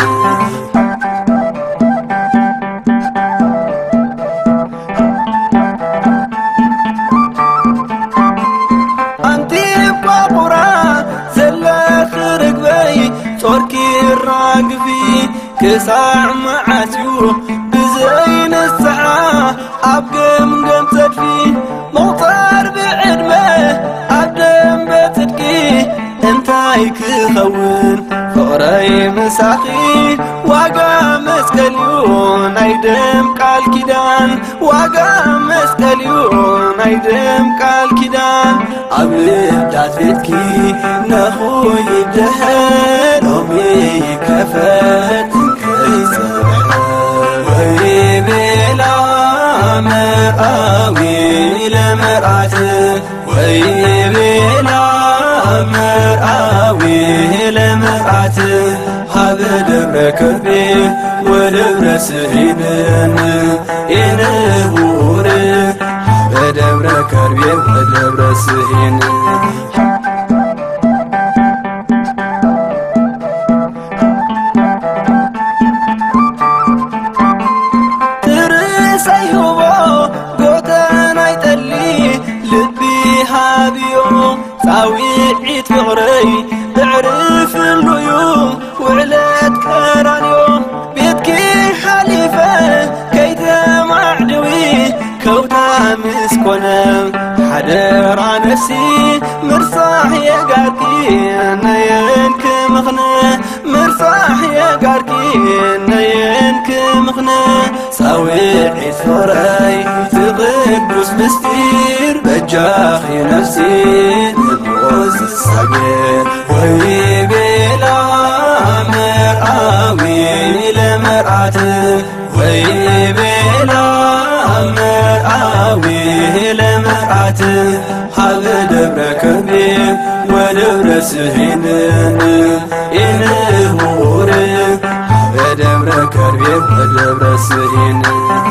كساع معاتيو بزين الساعة أبقم قم تدفي مغطار بعدمه أبدم بتدكي انتاي كخون فقري مساخي واقا مسكليون ايدم قال كيدان واقا مسكليون ايدم قال كيدان أبدات فتكي نخوي بدهن أمي كفت بلا مرآوي لمرآت بلا مرآوي لمرآت هذا دبر كربي ودبر سهينن إنبور بدبر كربي ودبر سهينن عيد فغري تعرف اليوم وعلات كرانيو بيتكي حليفة كيدا معدوي كوتا مسكونا حدر نفسي مرصاح يا قاتي نينك مغنى ترفح يا قاركين نينك مخنا ساوي ثوراي تقدس مستير بجاخي نفسي نبوز الساقين وي بلا مرعاوي لمرعاتك وي بلا مرعاوي لمرعاتك هذا دبرك بيه ودبر سهينن إنهورك هذا دبرك بيه ودبر سهينن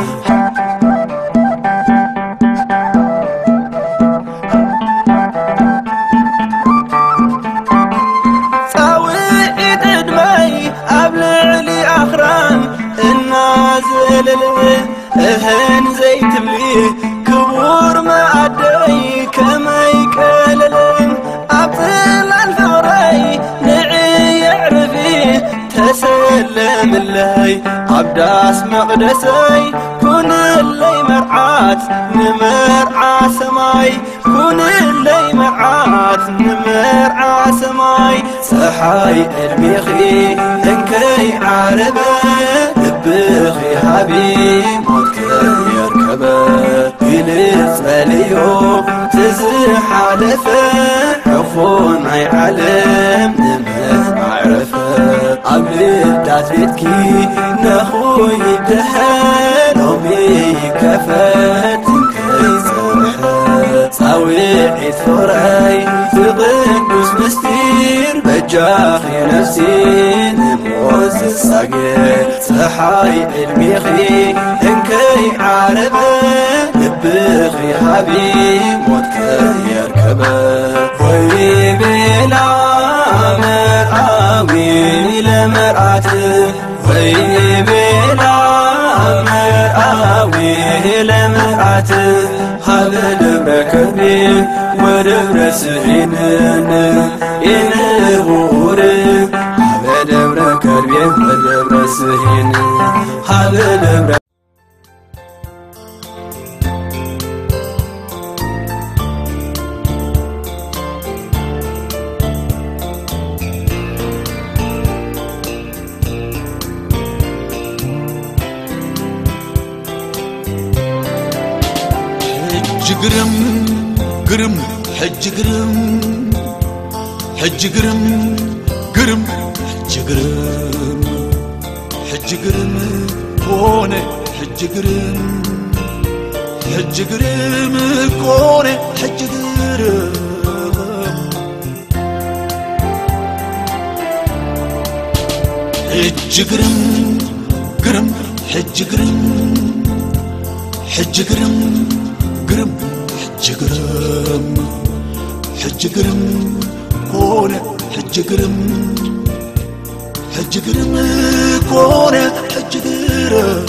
اهن زيت بليه كبور ما عدي كما يكللن عبطل الفغري نعي يعرفي تسلم اللي عبداس مقدسي كون اللي مرعات نمرعى سماي كون اللي مرعات نمرعى سماي صحاي الميخي انكي عربه بخي حبيب يركبه يلس عليو تزح على عفون عي علم نمه معرفه قبل تعتبتكي نخوي دهن أمي كفت كي سرحه صاوعي ثوراي تقدس مستير بجاخي نفسي نموز الساقين صحاي الميخي انكي عربه نبخي حبيب موتك يركبه وي بلا مرعاوي لمرعاتك وي بلا مرعاوي لمرعاتك هذا دبرك بيه ودبر سهينن إنهورك هذا دبرك بيه ودبر سهينن هذا دبرك قرم قرم حج قرم حج قرم قرم حج قرم حج قرم كونه حج قرم حج قرم كونه حج قرم حج قرم قرم حج قرم حج قرم قرم حج قرم حج قرم كونه حج قرم حج قرم كونه حج قرم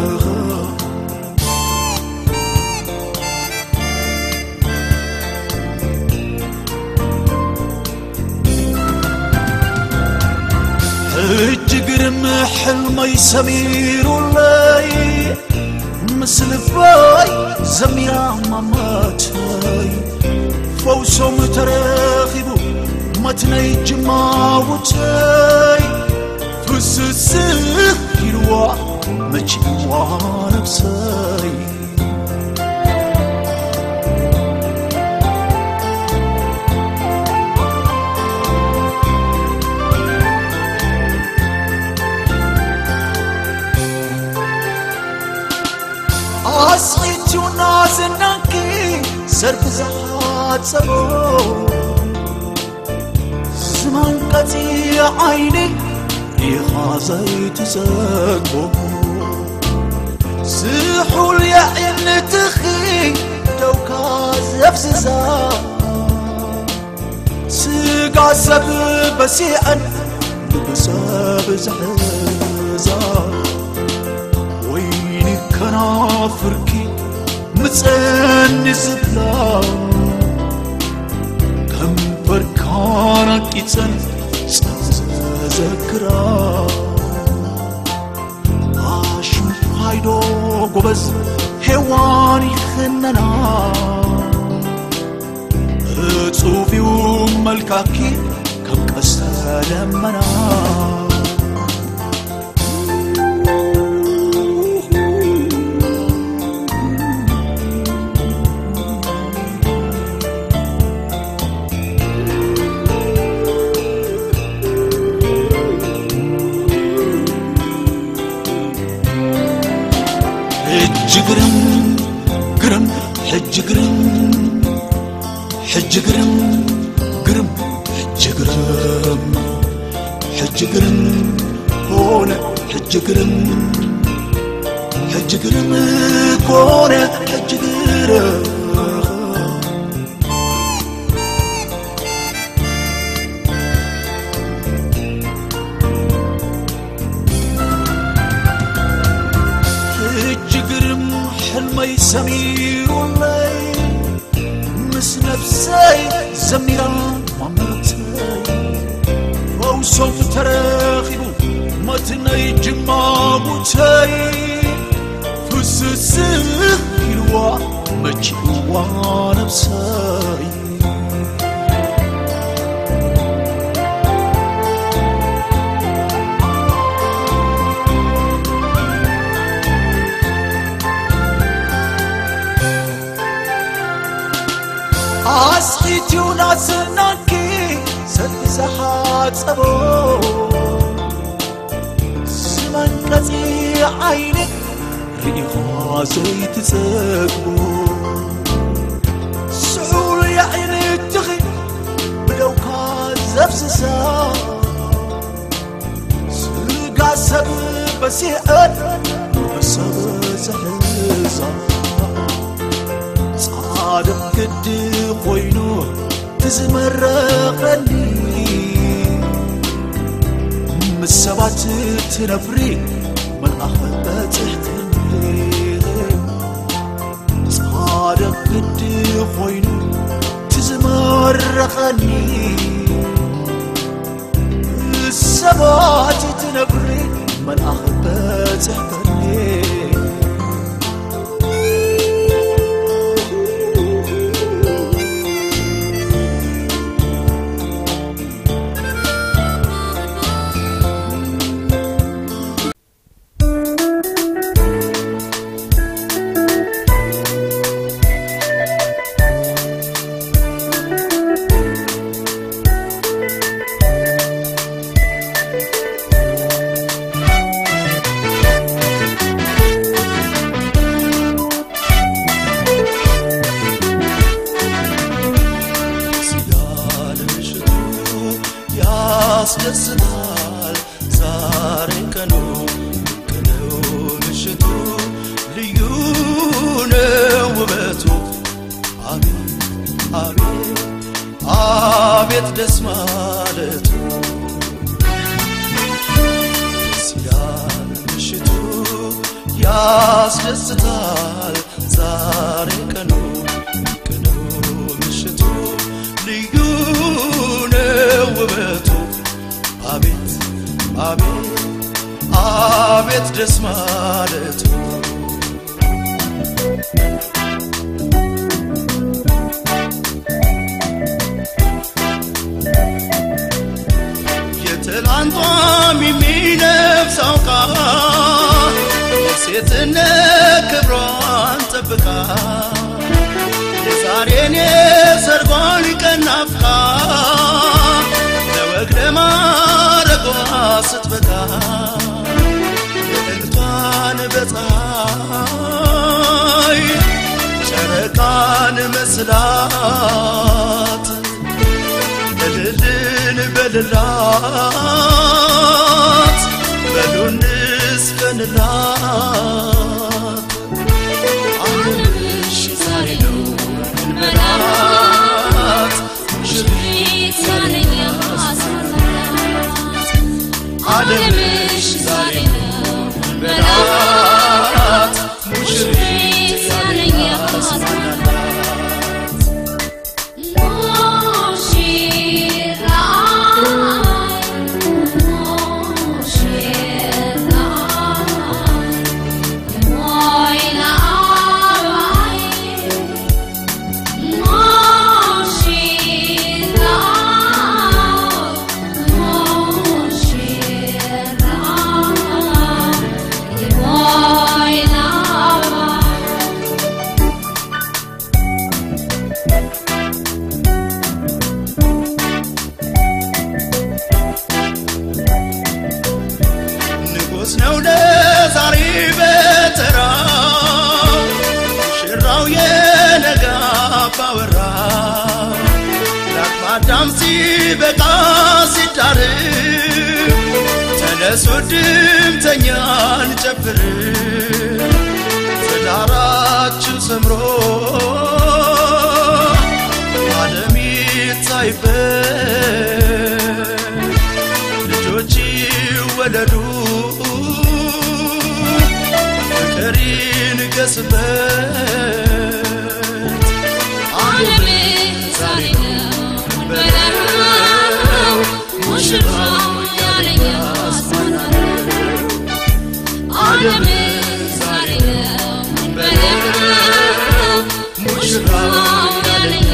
حج قرم حلمي سمير والله مثل باي زميرا ماماتاي فوسهم تراخبو متني جماوتاي فسسه يلوا مجي وانبساي أصغيت وناس النكي سرب زحات سبو زمان قطيع عيني ريخا زيت سقبو سحول يا عين تخي دوكا زفززا سقا سب بسيئا بساب زحزا كنافركي متسني زبلا كم بركانك يتسن ذكرى عاشو هايدو قبز حيواني خننا تصوفي وملكاكي كم قسى لمنا حج قرم قرم حج قرم حج قرم كونه حج قرم حج قرم كونه حج قرم حلمي سمير والليل مس نفسي زميرا ومرتي وصوت تراخبو متني جمابوتي فسسه كلوا مجوا نفسي أسقيت يونس ناكي سلسحات أبو زمن نزي عينك ريحها زيت سقبو سعول يا عيني تغي بدو كازفسسا سلقا سبب بسيئت وسبب زحزا صادق قد خوينو تزمرقني مسبات تنفري من أخبات تحتني صادق قد خوينو تزمرقني السبات تنفري من أخبات تحتني ያስደስታል ዛሬ ቀኑ ቀኑ ምሽቱ ልዩ ነው ውበቱ አቤት አቤት አቤት ደስ ማለቱ ሲያል ምሽቱ ያስደስታል ዛሬ ቀኑ ቀኑ ምሽቱ ልዩ ነው ውበቱ አቤት አቤት አቤት ደስ ማለቱ የትላንቷም የሚነፍሰው ቃል የሴትነት ክብሯን ጠብቃ የዛሬን የሰርጓን ቀን ናፍቃ ለማረጓ ስትበቃ የእልቷን በፀሐይ ጨረቃን መስላት እልልን በልላት በሉንስ ቀንላት ዓለምሽ ዛሬ ነው እንበላት ሙሽሪት ያለኛ ዓለምሽ ዛሬ ነው እንበላት ሙሽሪት ያለኛ ነው ለዛሬ በተራው ሽራው የነጋ ባወራ ሲ በቃሲ ዳር ተነሱ ድምተኛን ጨፍር ትዳራችሁ ሰምሮ ዓለም ይታይበት ልጆች ይወለዱ ፍቅር ይንገስበት ዓለም ዛሬ ነው በላው ሙሽራው ያለኝ ዓለም ዛሬ ነው በላው ሙሽራው ያለኝ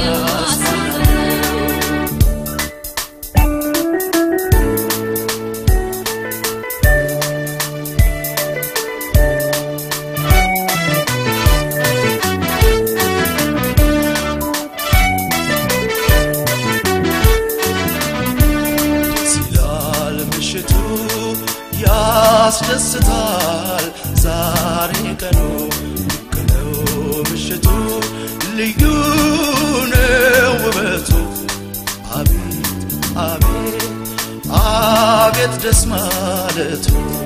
ያስደስታል ዛሬ ቀኑ ከነው ምሽቱ ልዩ ነው ውበቱ አቤት አቤት አቤት ደስ ማለቱ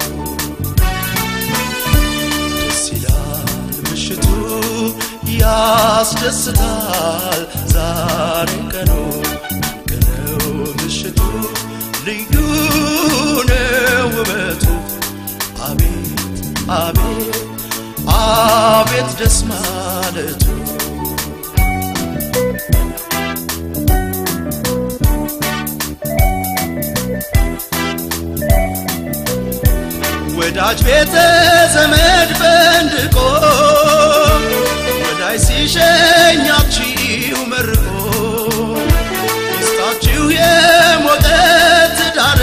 ደስ ይላል ምሽቱ ያስደስታል ዛሬ ቀኑ ከነው ምሽቱ ልዩ ነው ውበቱ አቤት አቤት አቤት ደስ ማለቱ ወዳጅ ቤተ ዘመድ ፈንድቆ ወዳይ ሲሸኛችሁ መርቆ ይስጣችሁ የሞቀ ትዳር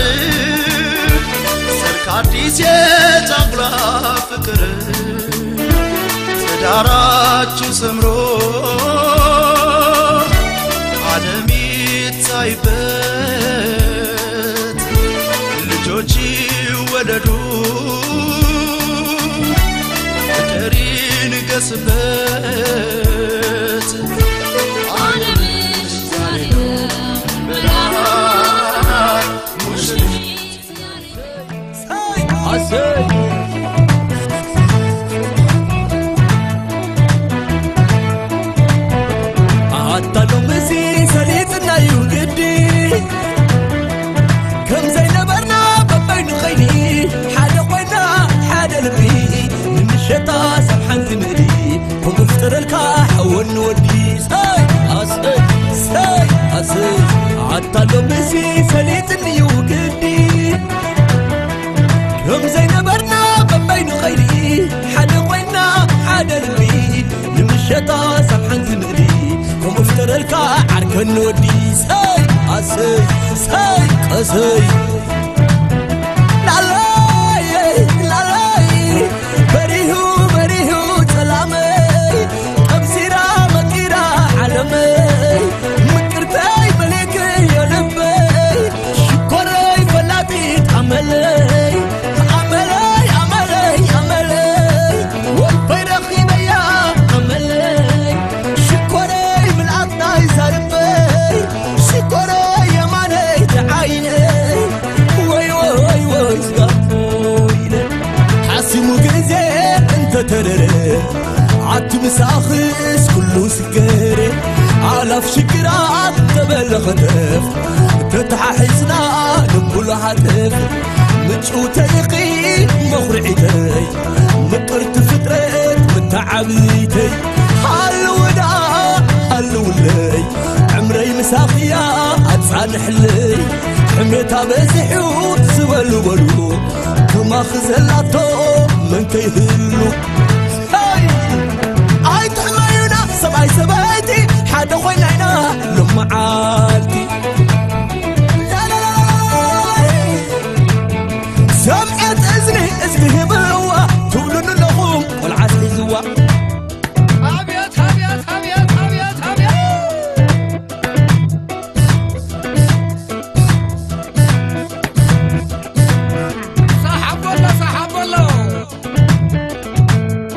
ሰርክ አዲስ የጫጉላ ፍቅር ትዳራችሁ ሰምሮ ዓለም ይታይበት ልጆች ይወለዱ ፍቅር ይንገስበት ዓለም ዛሬ ነው በላው ሙሽራው አሰይ አታሎ መሲ ሰሊጥና ይውግዲ ከም ዘይነበርና በበይን ኸይኒ ሓደ ኮይና ሓደ ልቢ ንምሸጣ ሰብሓንቲ ንእዲ ከምፍጥረልካ ሓወን ወዲ ሰይ አሰይ ሰይ አሰይ አታሎ መሲ ሰሊጥና ይውግዲ ከም ዘይነበርና በበይን ኸይኒ ሓደ ኮይና ሓደ ልቢ ንምሸጣ ሰብሓንቲ ንእዲ ከምፍጥረልካ ዓርከን ወዲ ሰይ አሰይ ሰይ ቀሰይ ላላይ ላላይ በሪሁ በሪሁ ሰላመይ ቀብሲራ መቂራ ዓለመይ ምቅርተይ መሌክ የልበይ ሽኮረይ ፈላጢት አመለይ አመለይ አመለይ አመለይ ወልፈይ ረኺበያ አመለይ ሽኮረይ ምልአትናይ ዛርበይ ሽኮረይ የማነይ ተዓይነይ ወይ ወይ ወይ ስጋቶይነ ሓሲሙ ጊዜ እንተ ተረረ ዓቱ ምሳኽስ ኩሉ ስገረ አላፍ ሽግራት ተበለኸተፍ ተተሓሒዝና ልቡሉ ሓተፍ ምጭው ተይኺ መኹርዒተይ ምቅርቲ ፍጥረት ምተዓብይተይ ሃልውዳ ሃልውለይ ዕምረይ ምሳኽያ ኣፃንሕለይ ሕሜታ በዚሑ ዝበሉ በሉ ክማኽ ዘላቶ መን ከይህሉ ኣይትሕመዩና ሰብኣይ ሰበይቲ ሓደ ኮይናይና ሎመዓልቲ ሰምዐት እዝኒ እዝኒ ህብዋ ትብሉን ኣለኹም ቆልዓት ሒዝዋ አብያት አብያት አብያት አብያት አብያት صاحب الله صاحب الله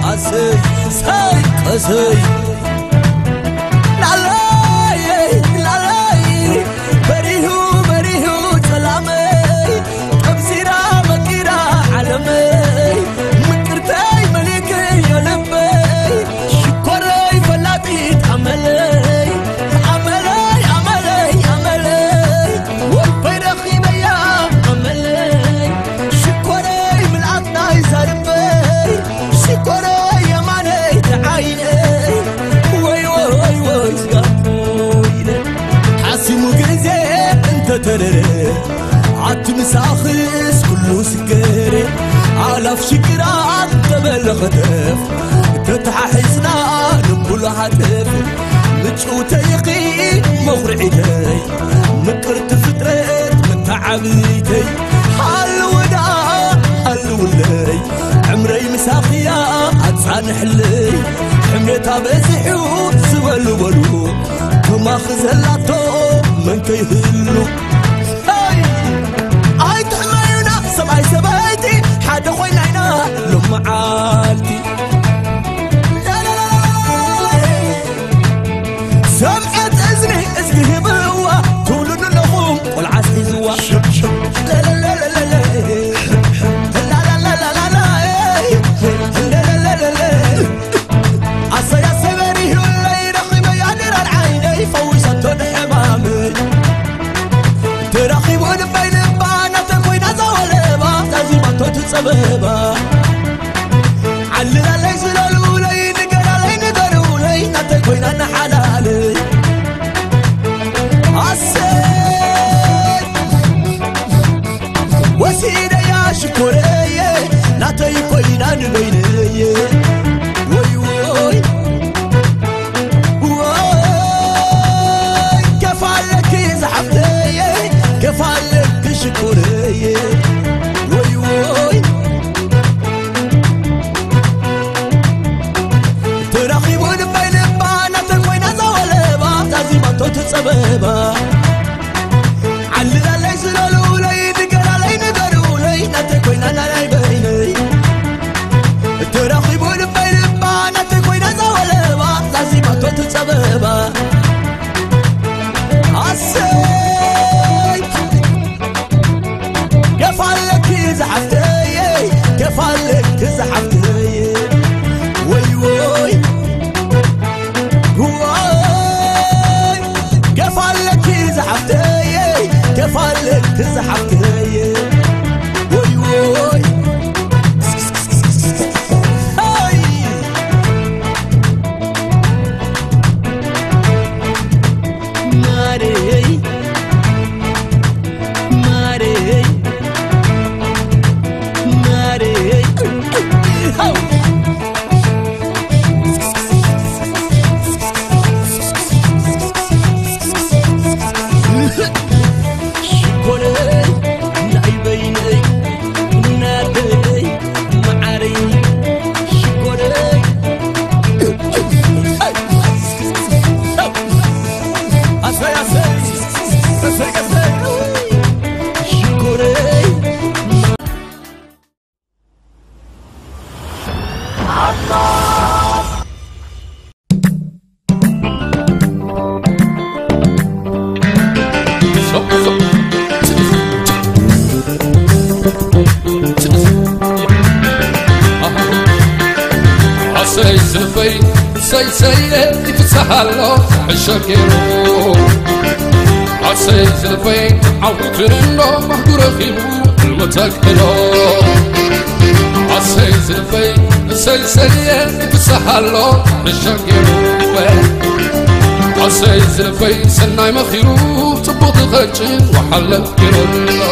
أسي سي أسي لالاي لالاي بريهو بريهو سلامي أبزيرا مكيرا علمي مكرتاي مليكي يا لبي شكري فلاتي عملي عملي عملي عملي والبيرخي بيا عملي شكري من عطناي زربي شكري يا ماني تعايني وي وي وي سقطويني حاسمو جنزي انت ترري عالتمساخس كله سكري علاف شكرات تبل خطف تتححزنا نبول حتف مجو تيقي مغرعيتي مكرت فترت من تعبيتي حلودا حلولي عمري مساخيا عتصانح لي حميتها بزحو سبلو بلو كما خزلاتو من كيهلو هاي تحمينا سبعي سبايتي حدا خويناينا لما عالتي لا لا لا سمعت اذني اذني بوا تولد اللغوم والعسل زوا شب شب لا لا لا لا لا لا لا لا لا لا لا لا لا لا عسى يا سبري اللي رقم يادر العيني فوزت الحمامي تراخيبون بين بانات وين زوالبا تزيماتو تسببا علنا ليس لولي نقرا لي نقرا لي ناتك وين انا حلالي عسيت وسيدة يا شكوري ناتي وين انا بيني وي وي كيف عليك زحفتي كيف عليك شكوري وي وي تراخيبون بين بانات وين زوالبا تزيماتو تسببا علنا ليس لولي نقرا لي نقرا لي ناتك وين انا لاي بيني تراخيبون بين بانات وين زوالبا تزيماتو تسببا عسيت كيف عليك زحفتي كيف عليك زحفتي وي وي وي كيف عليك زحفتي كيف عليك زحفتي وي وي هاي ماري ماري ماري شكوري نعيبيني نادي معاري شكوري أسي أسي أسي أسي شكوري عسي زلفي سي سي يتسهلو الشكيرو عسي زلفي عوترنو مهدور خيبو المتكلو عسي زلفي سي سي يتسهلو الشكيرو عسي زلفي سناي مخيرو تبوط غجن وحلت كيرو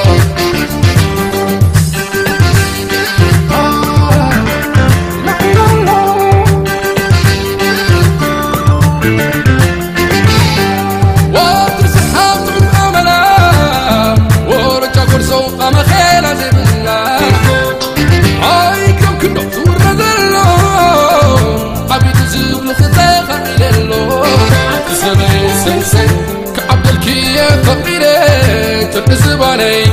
زباني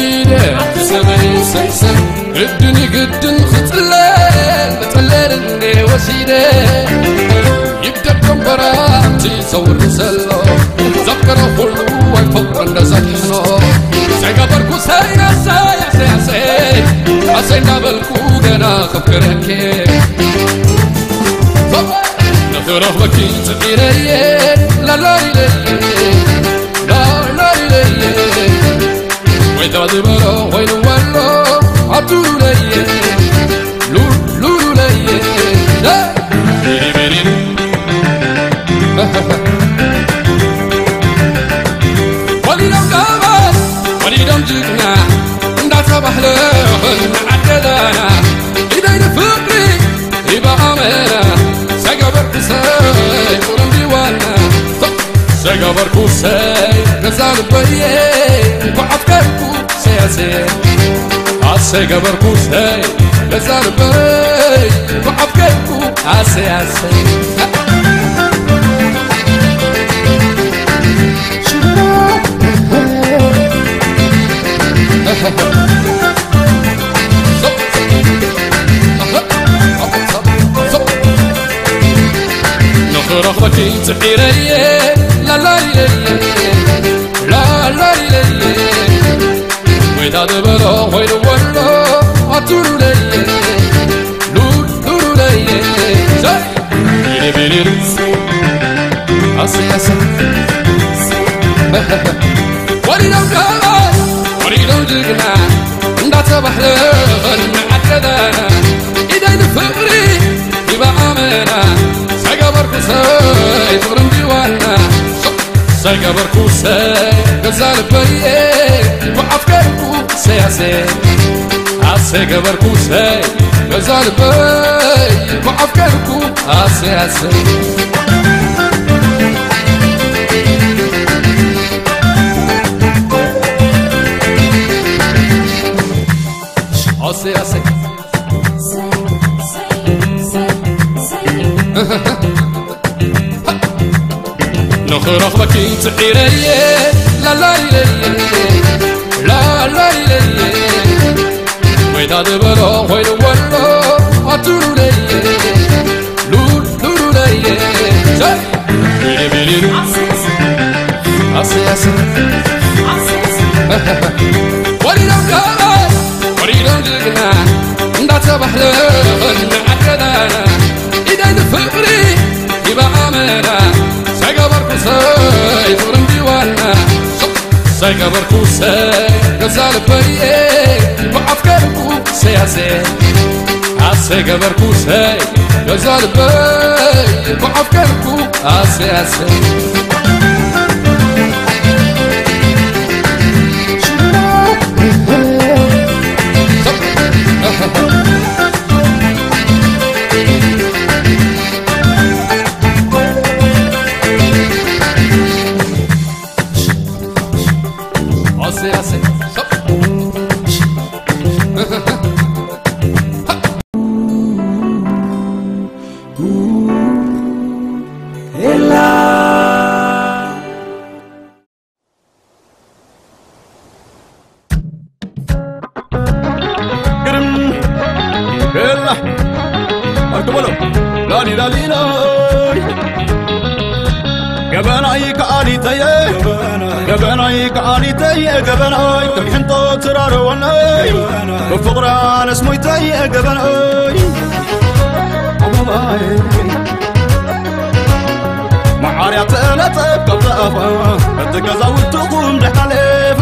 كديدة سمي سيسن الدنيا قدن خطلال بتلال إيدي يبدأ براتي صور سلو ذكر كله ويفكر نزحنو سيقا بركو سيا سيا سيا سيا حسينا بالكو جنا خفكرك نخرف بكي تقيري لا لا لي لا لا لي وإذا دبرو وين ولو عطولو لي لولو لولو لي لا بيري بيري وليدم قابل وليدم جينا ندعت بحلوهن عددانا إيدين فقري يبقى عمينا سيقبر كسي قرم ديوانا سيقبر كسي نزال بيه وعفكركو سياسي سيقبر كسي نزال بيه وعفكركو سياسي نخرخ بكي تحيري لا لا لي لا لا لي وإذا دبرو وين ولو عطولو لي لولو لولو لي زي بيلي بيلي أصي أصي وليدم كمان وليدم جينا ندعت بحلوهن عددانا إيدين فقري يبقى عمينا سيقبر كوسي تغرم ديوانا سيقبر كوسي غزال بيه وعفكركو سياسي سيقبر كوسي غزال بيه وعفكركو سياسي سياسي نخرخ بكي تحيري لا لا لي لا لا لي وإذا دبرو وين ولو عطولو لي لولو لولو لي زي بيلي بيلي أسياسي وليدم كمان وليدم جينا ندعت بحلوهن عددانا إيدين فقري يبقى عمينا سيقبر كوسي تغرم ديوانا سيقبر كوسي غزال بيه وعفكركو سياسي سيقبر كوسي غزال بيه وعفكركو سياسي قبناي كالي تيه قبناي كالي تيه قبناي تحنطو ترار وناي بفقران اسمي تيه قبناي معاريا تلاتة قبضافا التقزا والتقوم دحاليف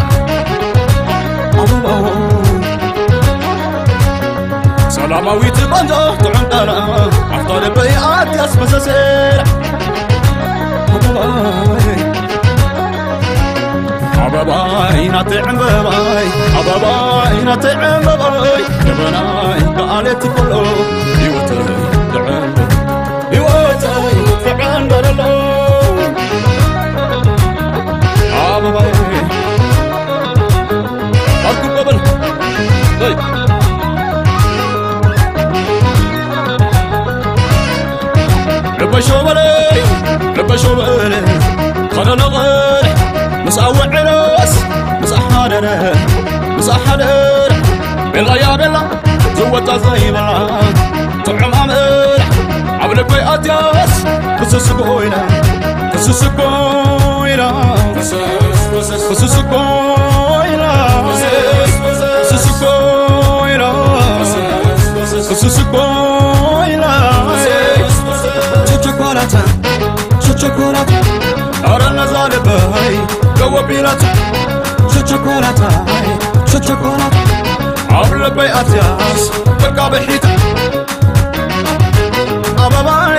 سلاماوي تبانجو تعندنا أفضل بيعات يسمس سير أباباي نطعم باباي أباباي نطعم باباي جبناي قالت كله يوتي دعم يوتي دعم برلو أباباي أركب قبل طيب لبشو بلي لبشو بلي خلنا غير مسأوع عراس مسأحادنا مسأحادنا بالله يا بالله زوجة زي بالله طعم عمل عبل كسسكوينا كسسكوينا كسسكوينا كسسكوينا كسسكوينا شوكولاته شوكولاته أرانا زالباي قوة بيلاته شوكولاته شوكولاته عبر بيئات ياس برقع بحيته أباباي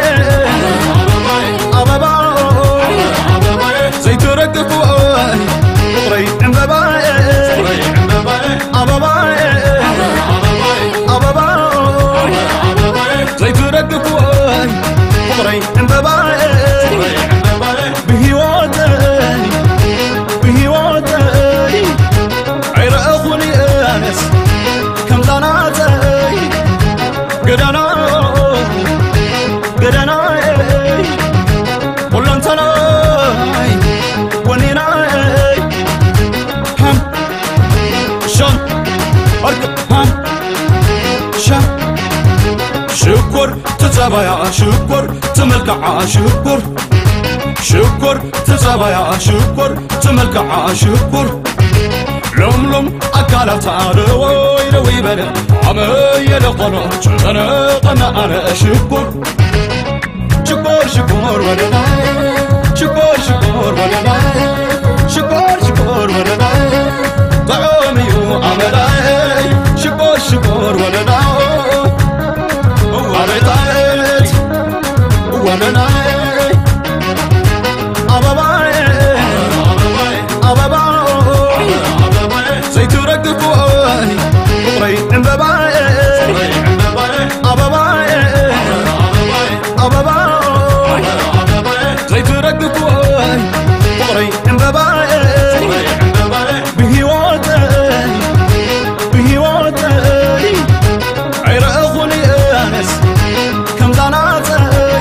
أباباي زي ترقق وآي قري عمباباي أباباي أباباي زي ترقق وآي قري عمباباي بهيواتي بهيواتي عير أخوني أنس كم زاناتي قدنا قدنا قل انتنا ونينا هم شم أركب هم شم شكر تتابع شكر تملكع شكر شكر تتابع شكر تملكع شكر لوم لوم أكلت على ويل ويبنا عمي لقنا أنا قنا أنا شكر شكر شكر ولنا شكر شكر ولنا شكر شكر ولنا طعامي وعملاي شكر شكر ولنا وريتات ولنا أباباي أباباي زي ترقق وآي قري عمباباي أباباي أباباي زي ترقق وآي قري عمباباي بهيواتي بهيواتي عير أخوني أنس كم زاناتي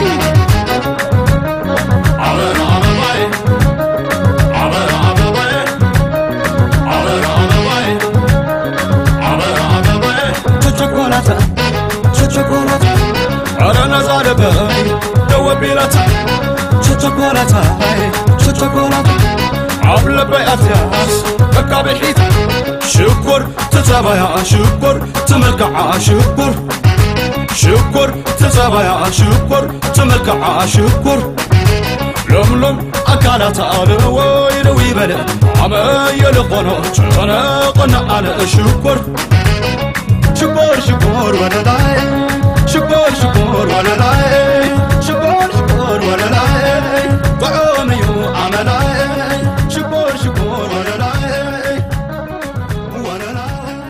شوكولاته شوكولاته أرانا زالباي دوا بيلاته شوكولاته شوكولاته عبل بيئات ياس بكا بحيته شكر تتابع شكر تملكع شكر شكر تتابع شكر تملكع شكر لوم لوم أكلت على ويل ويبنا عمي لقنا أنا قنا على شكر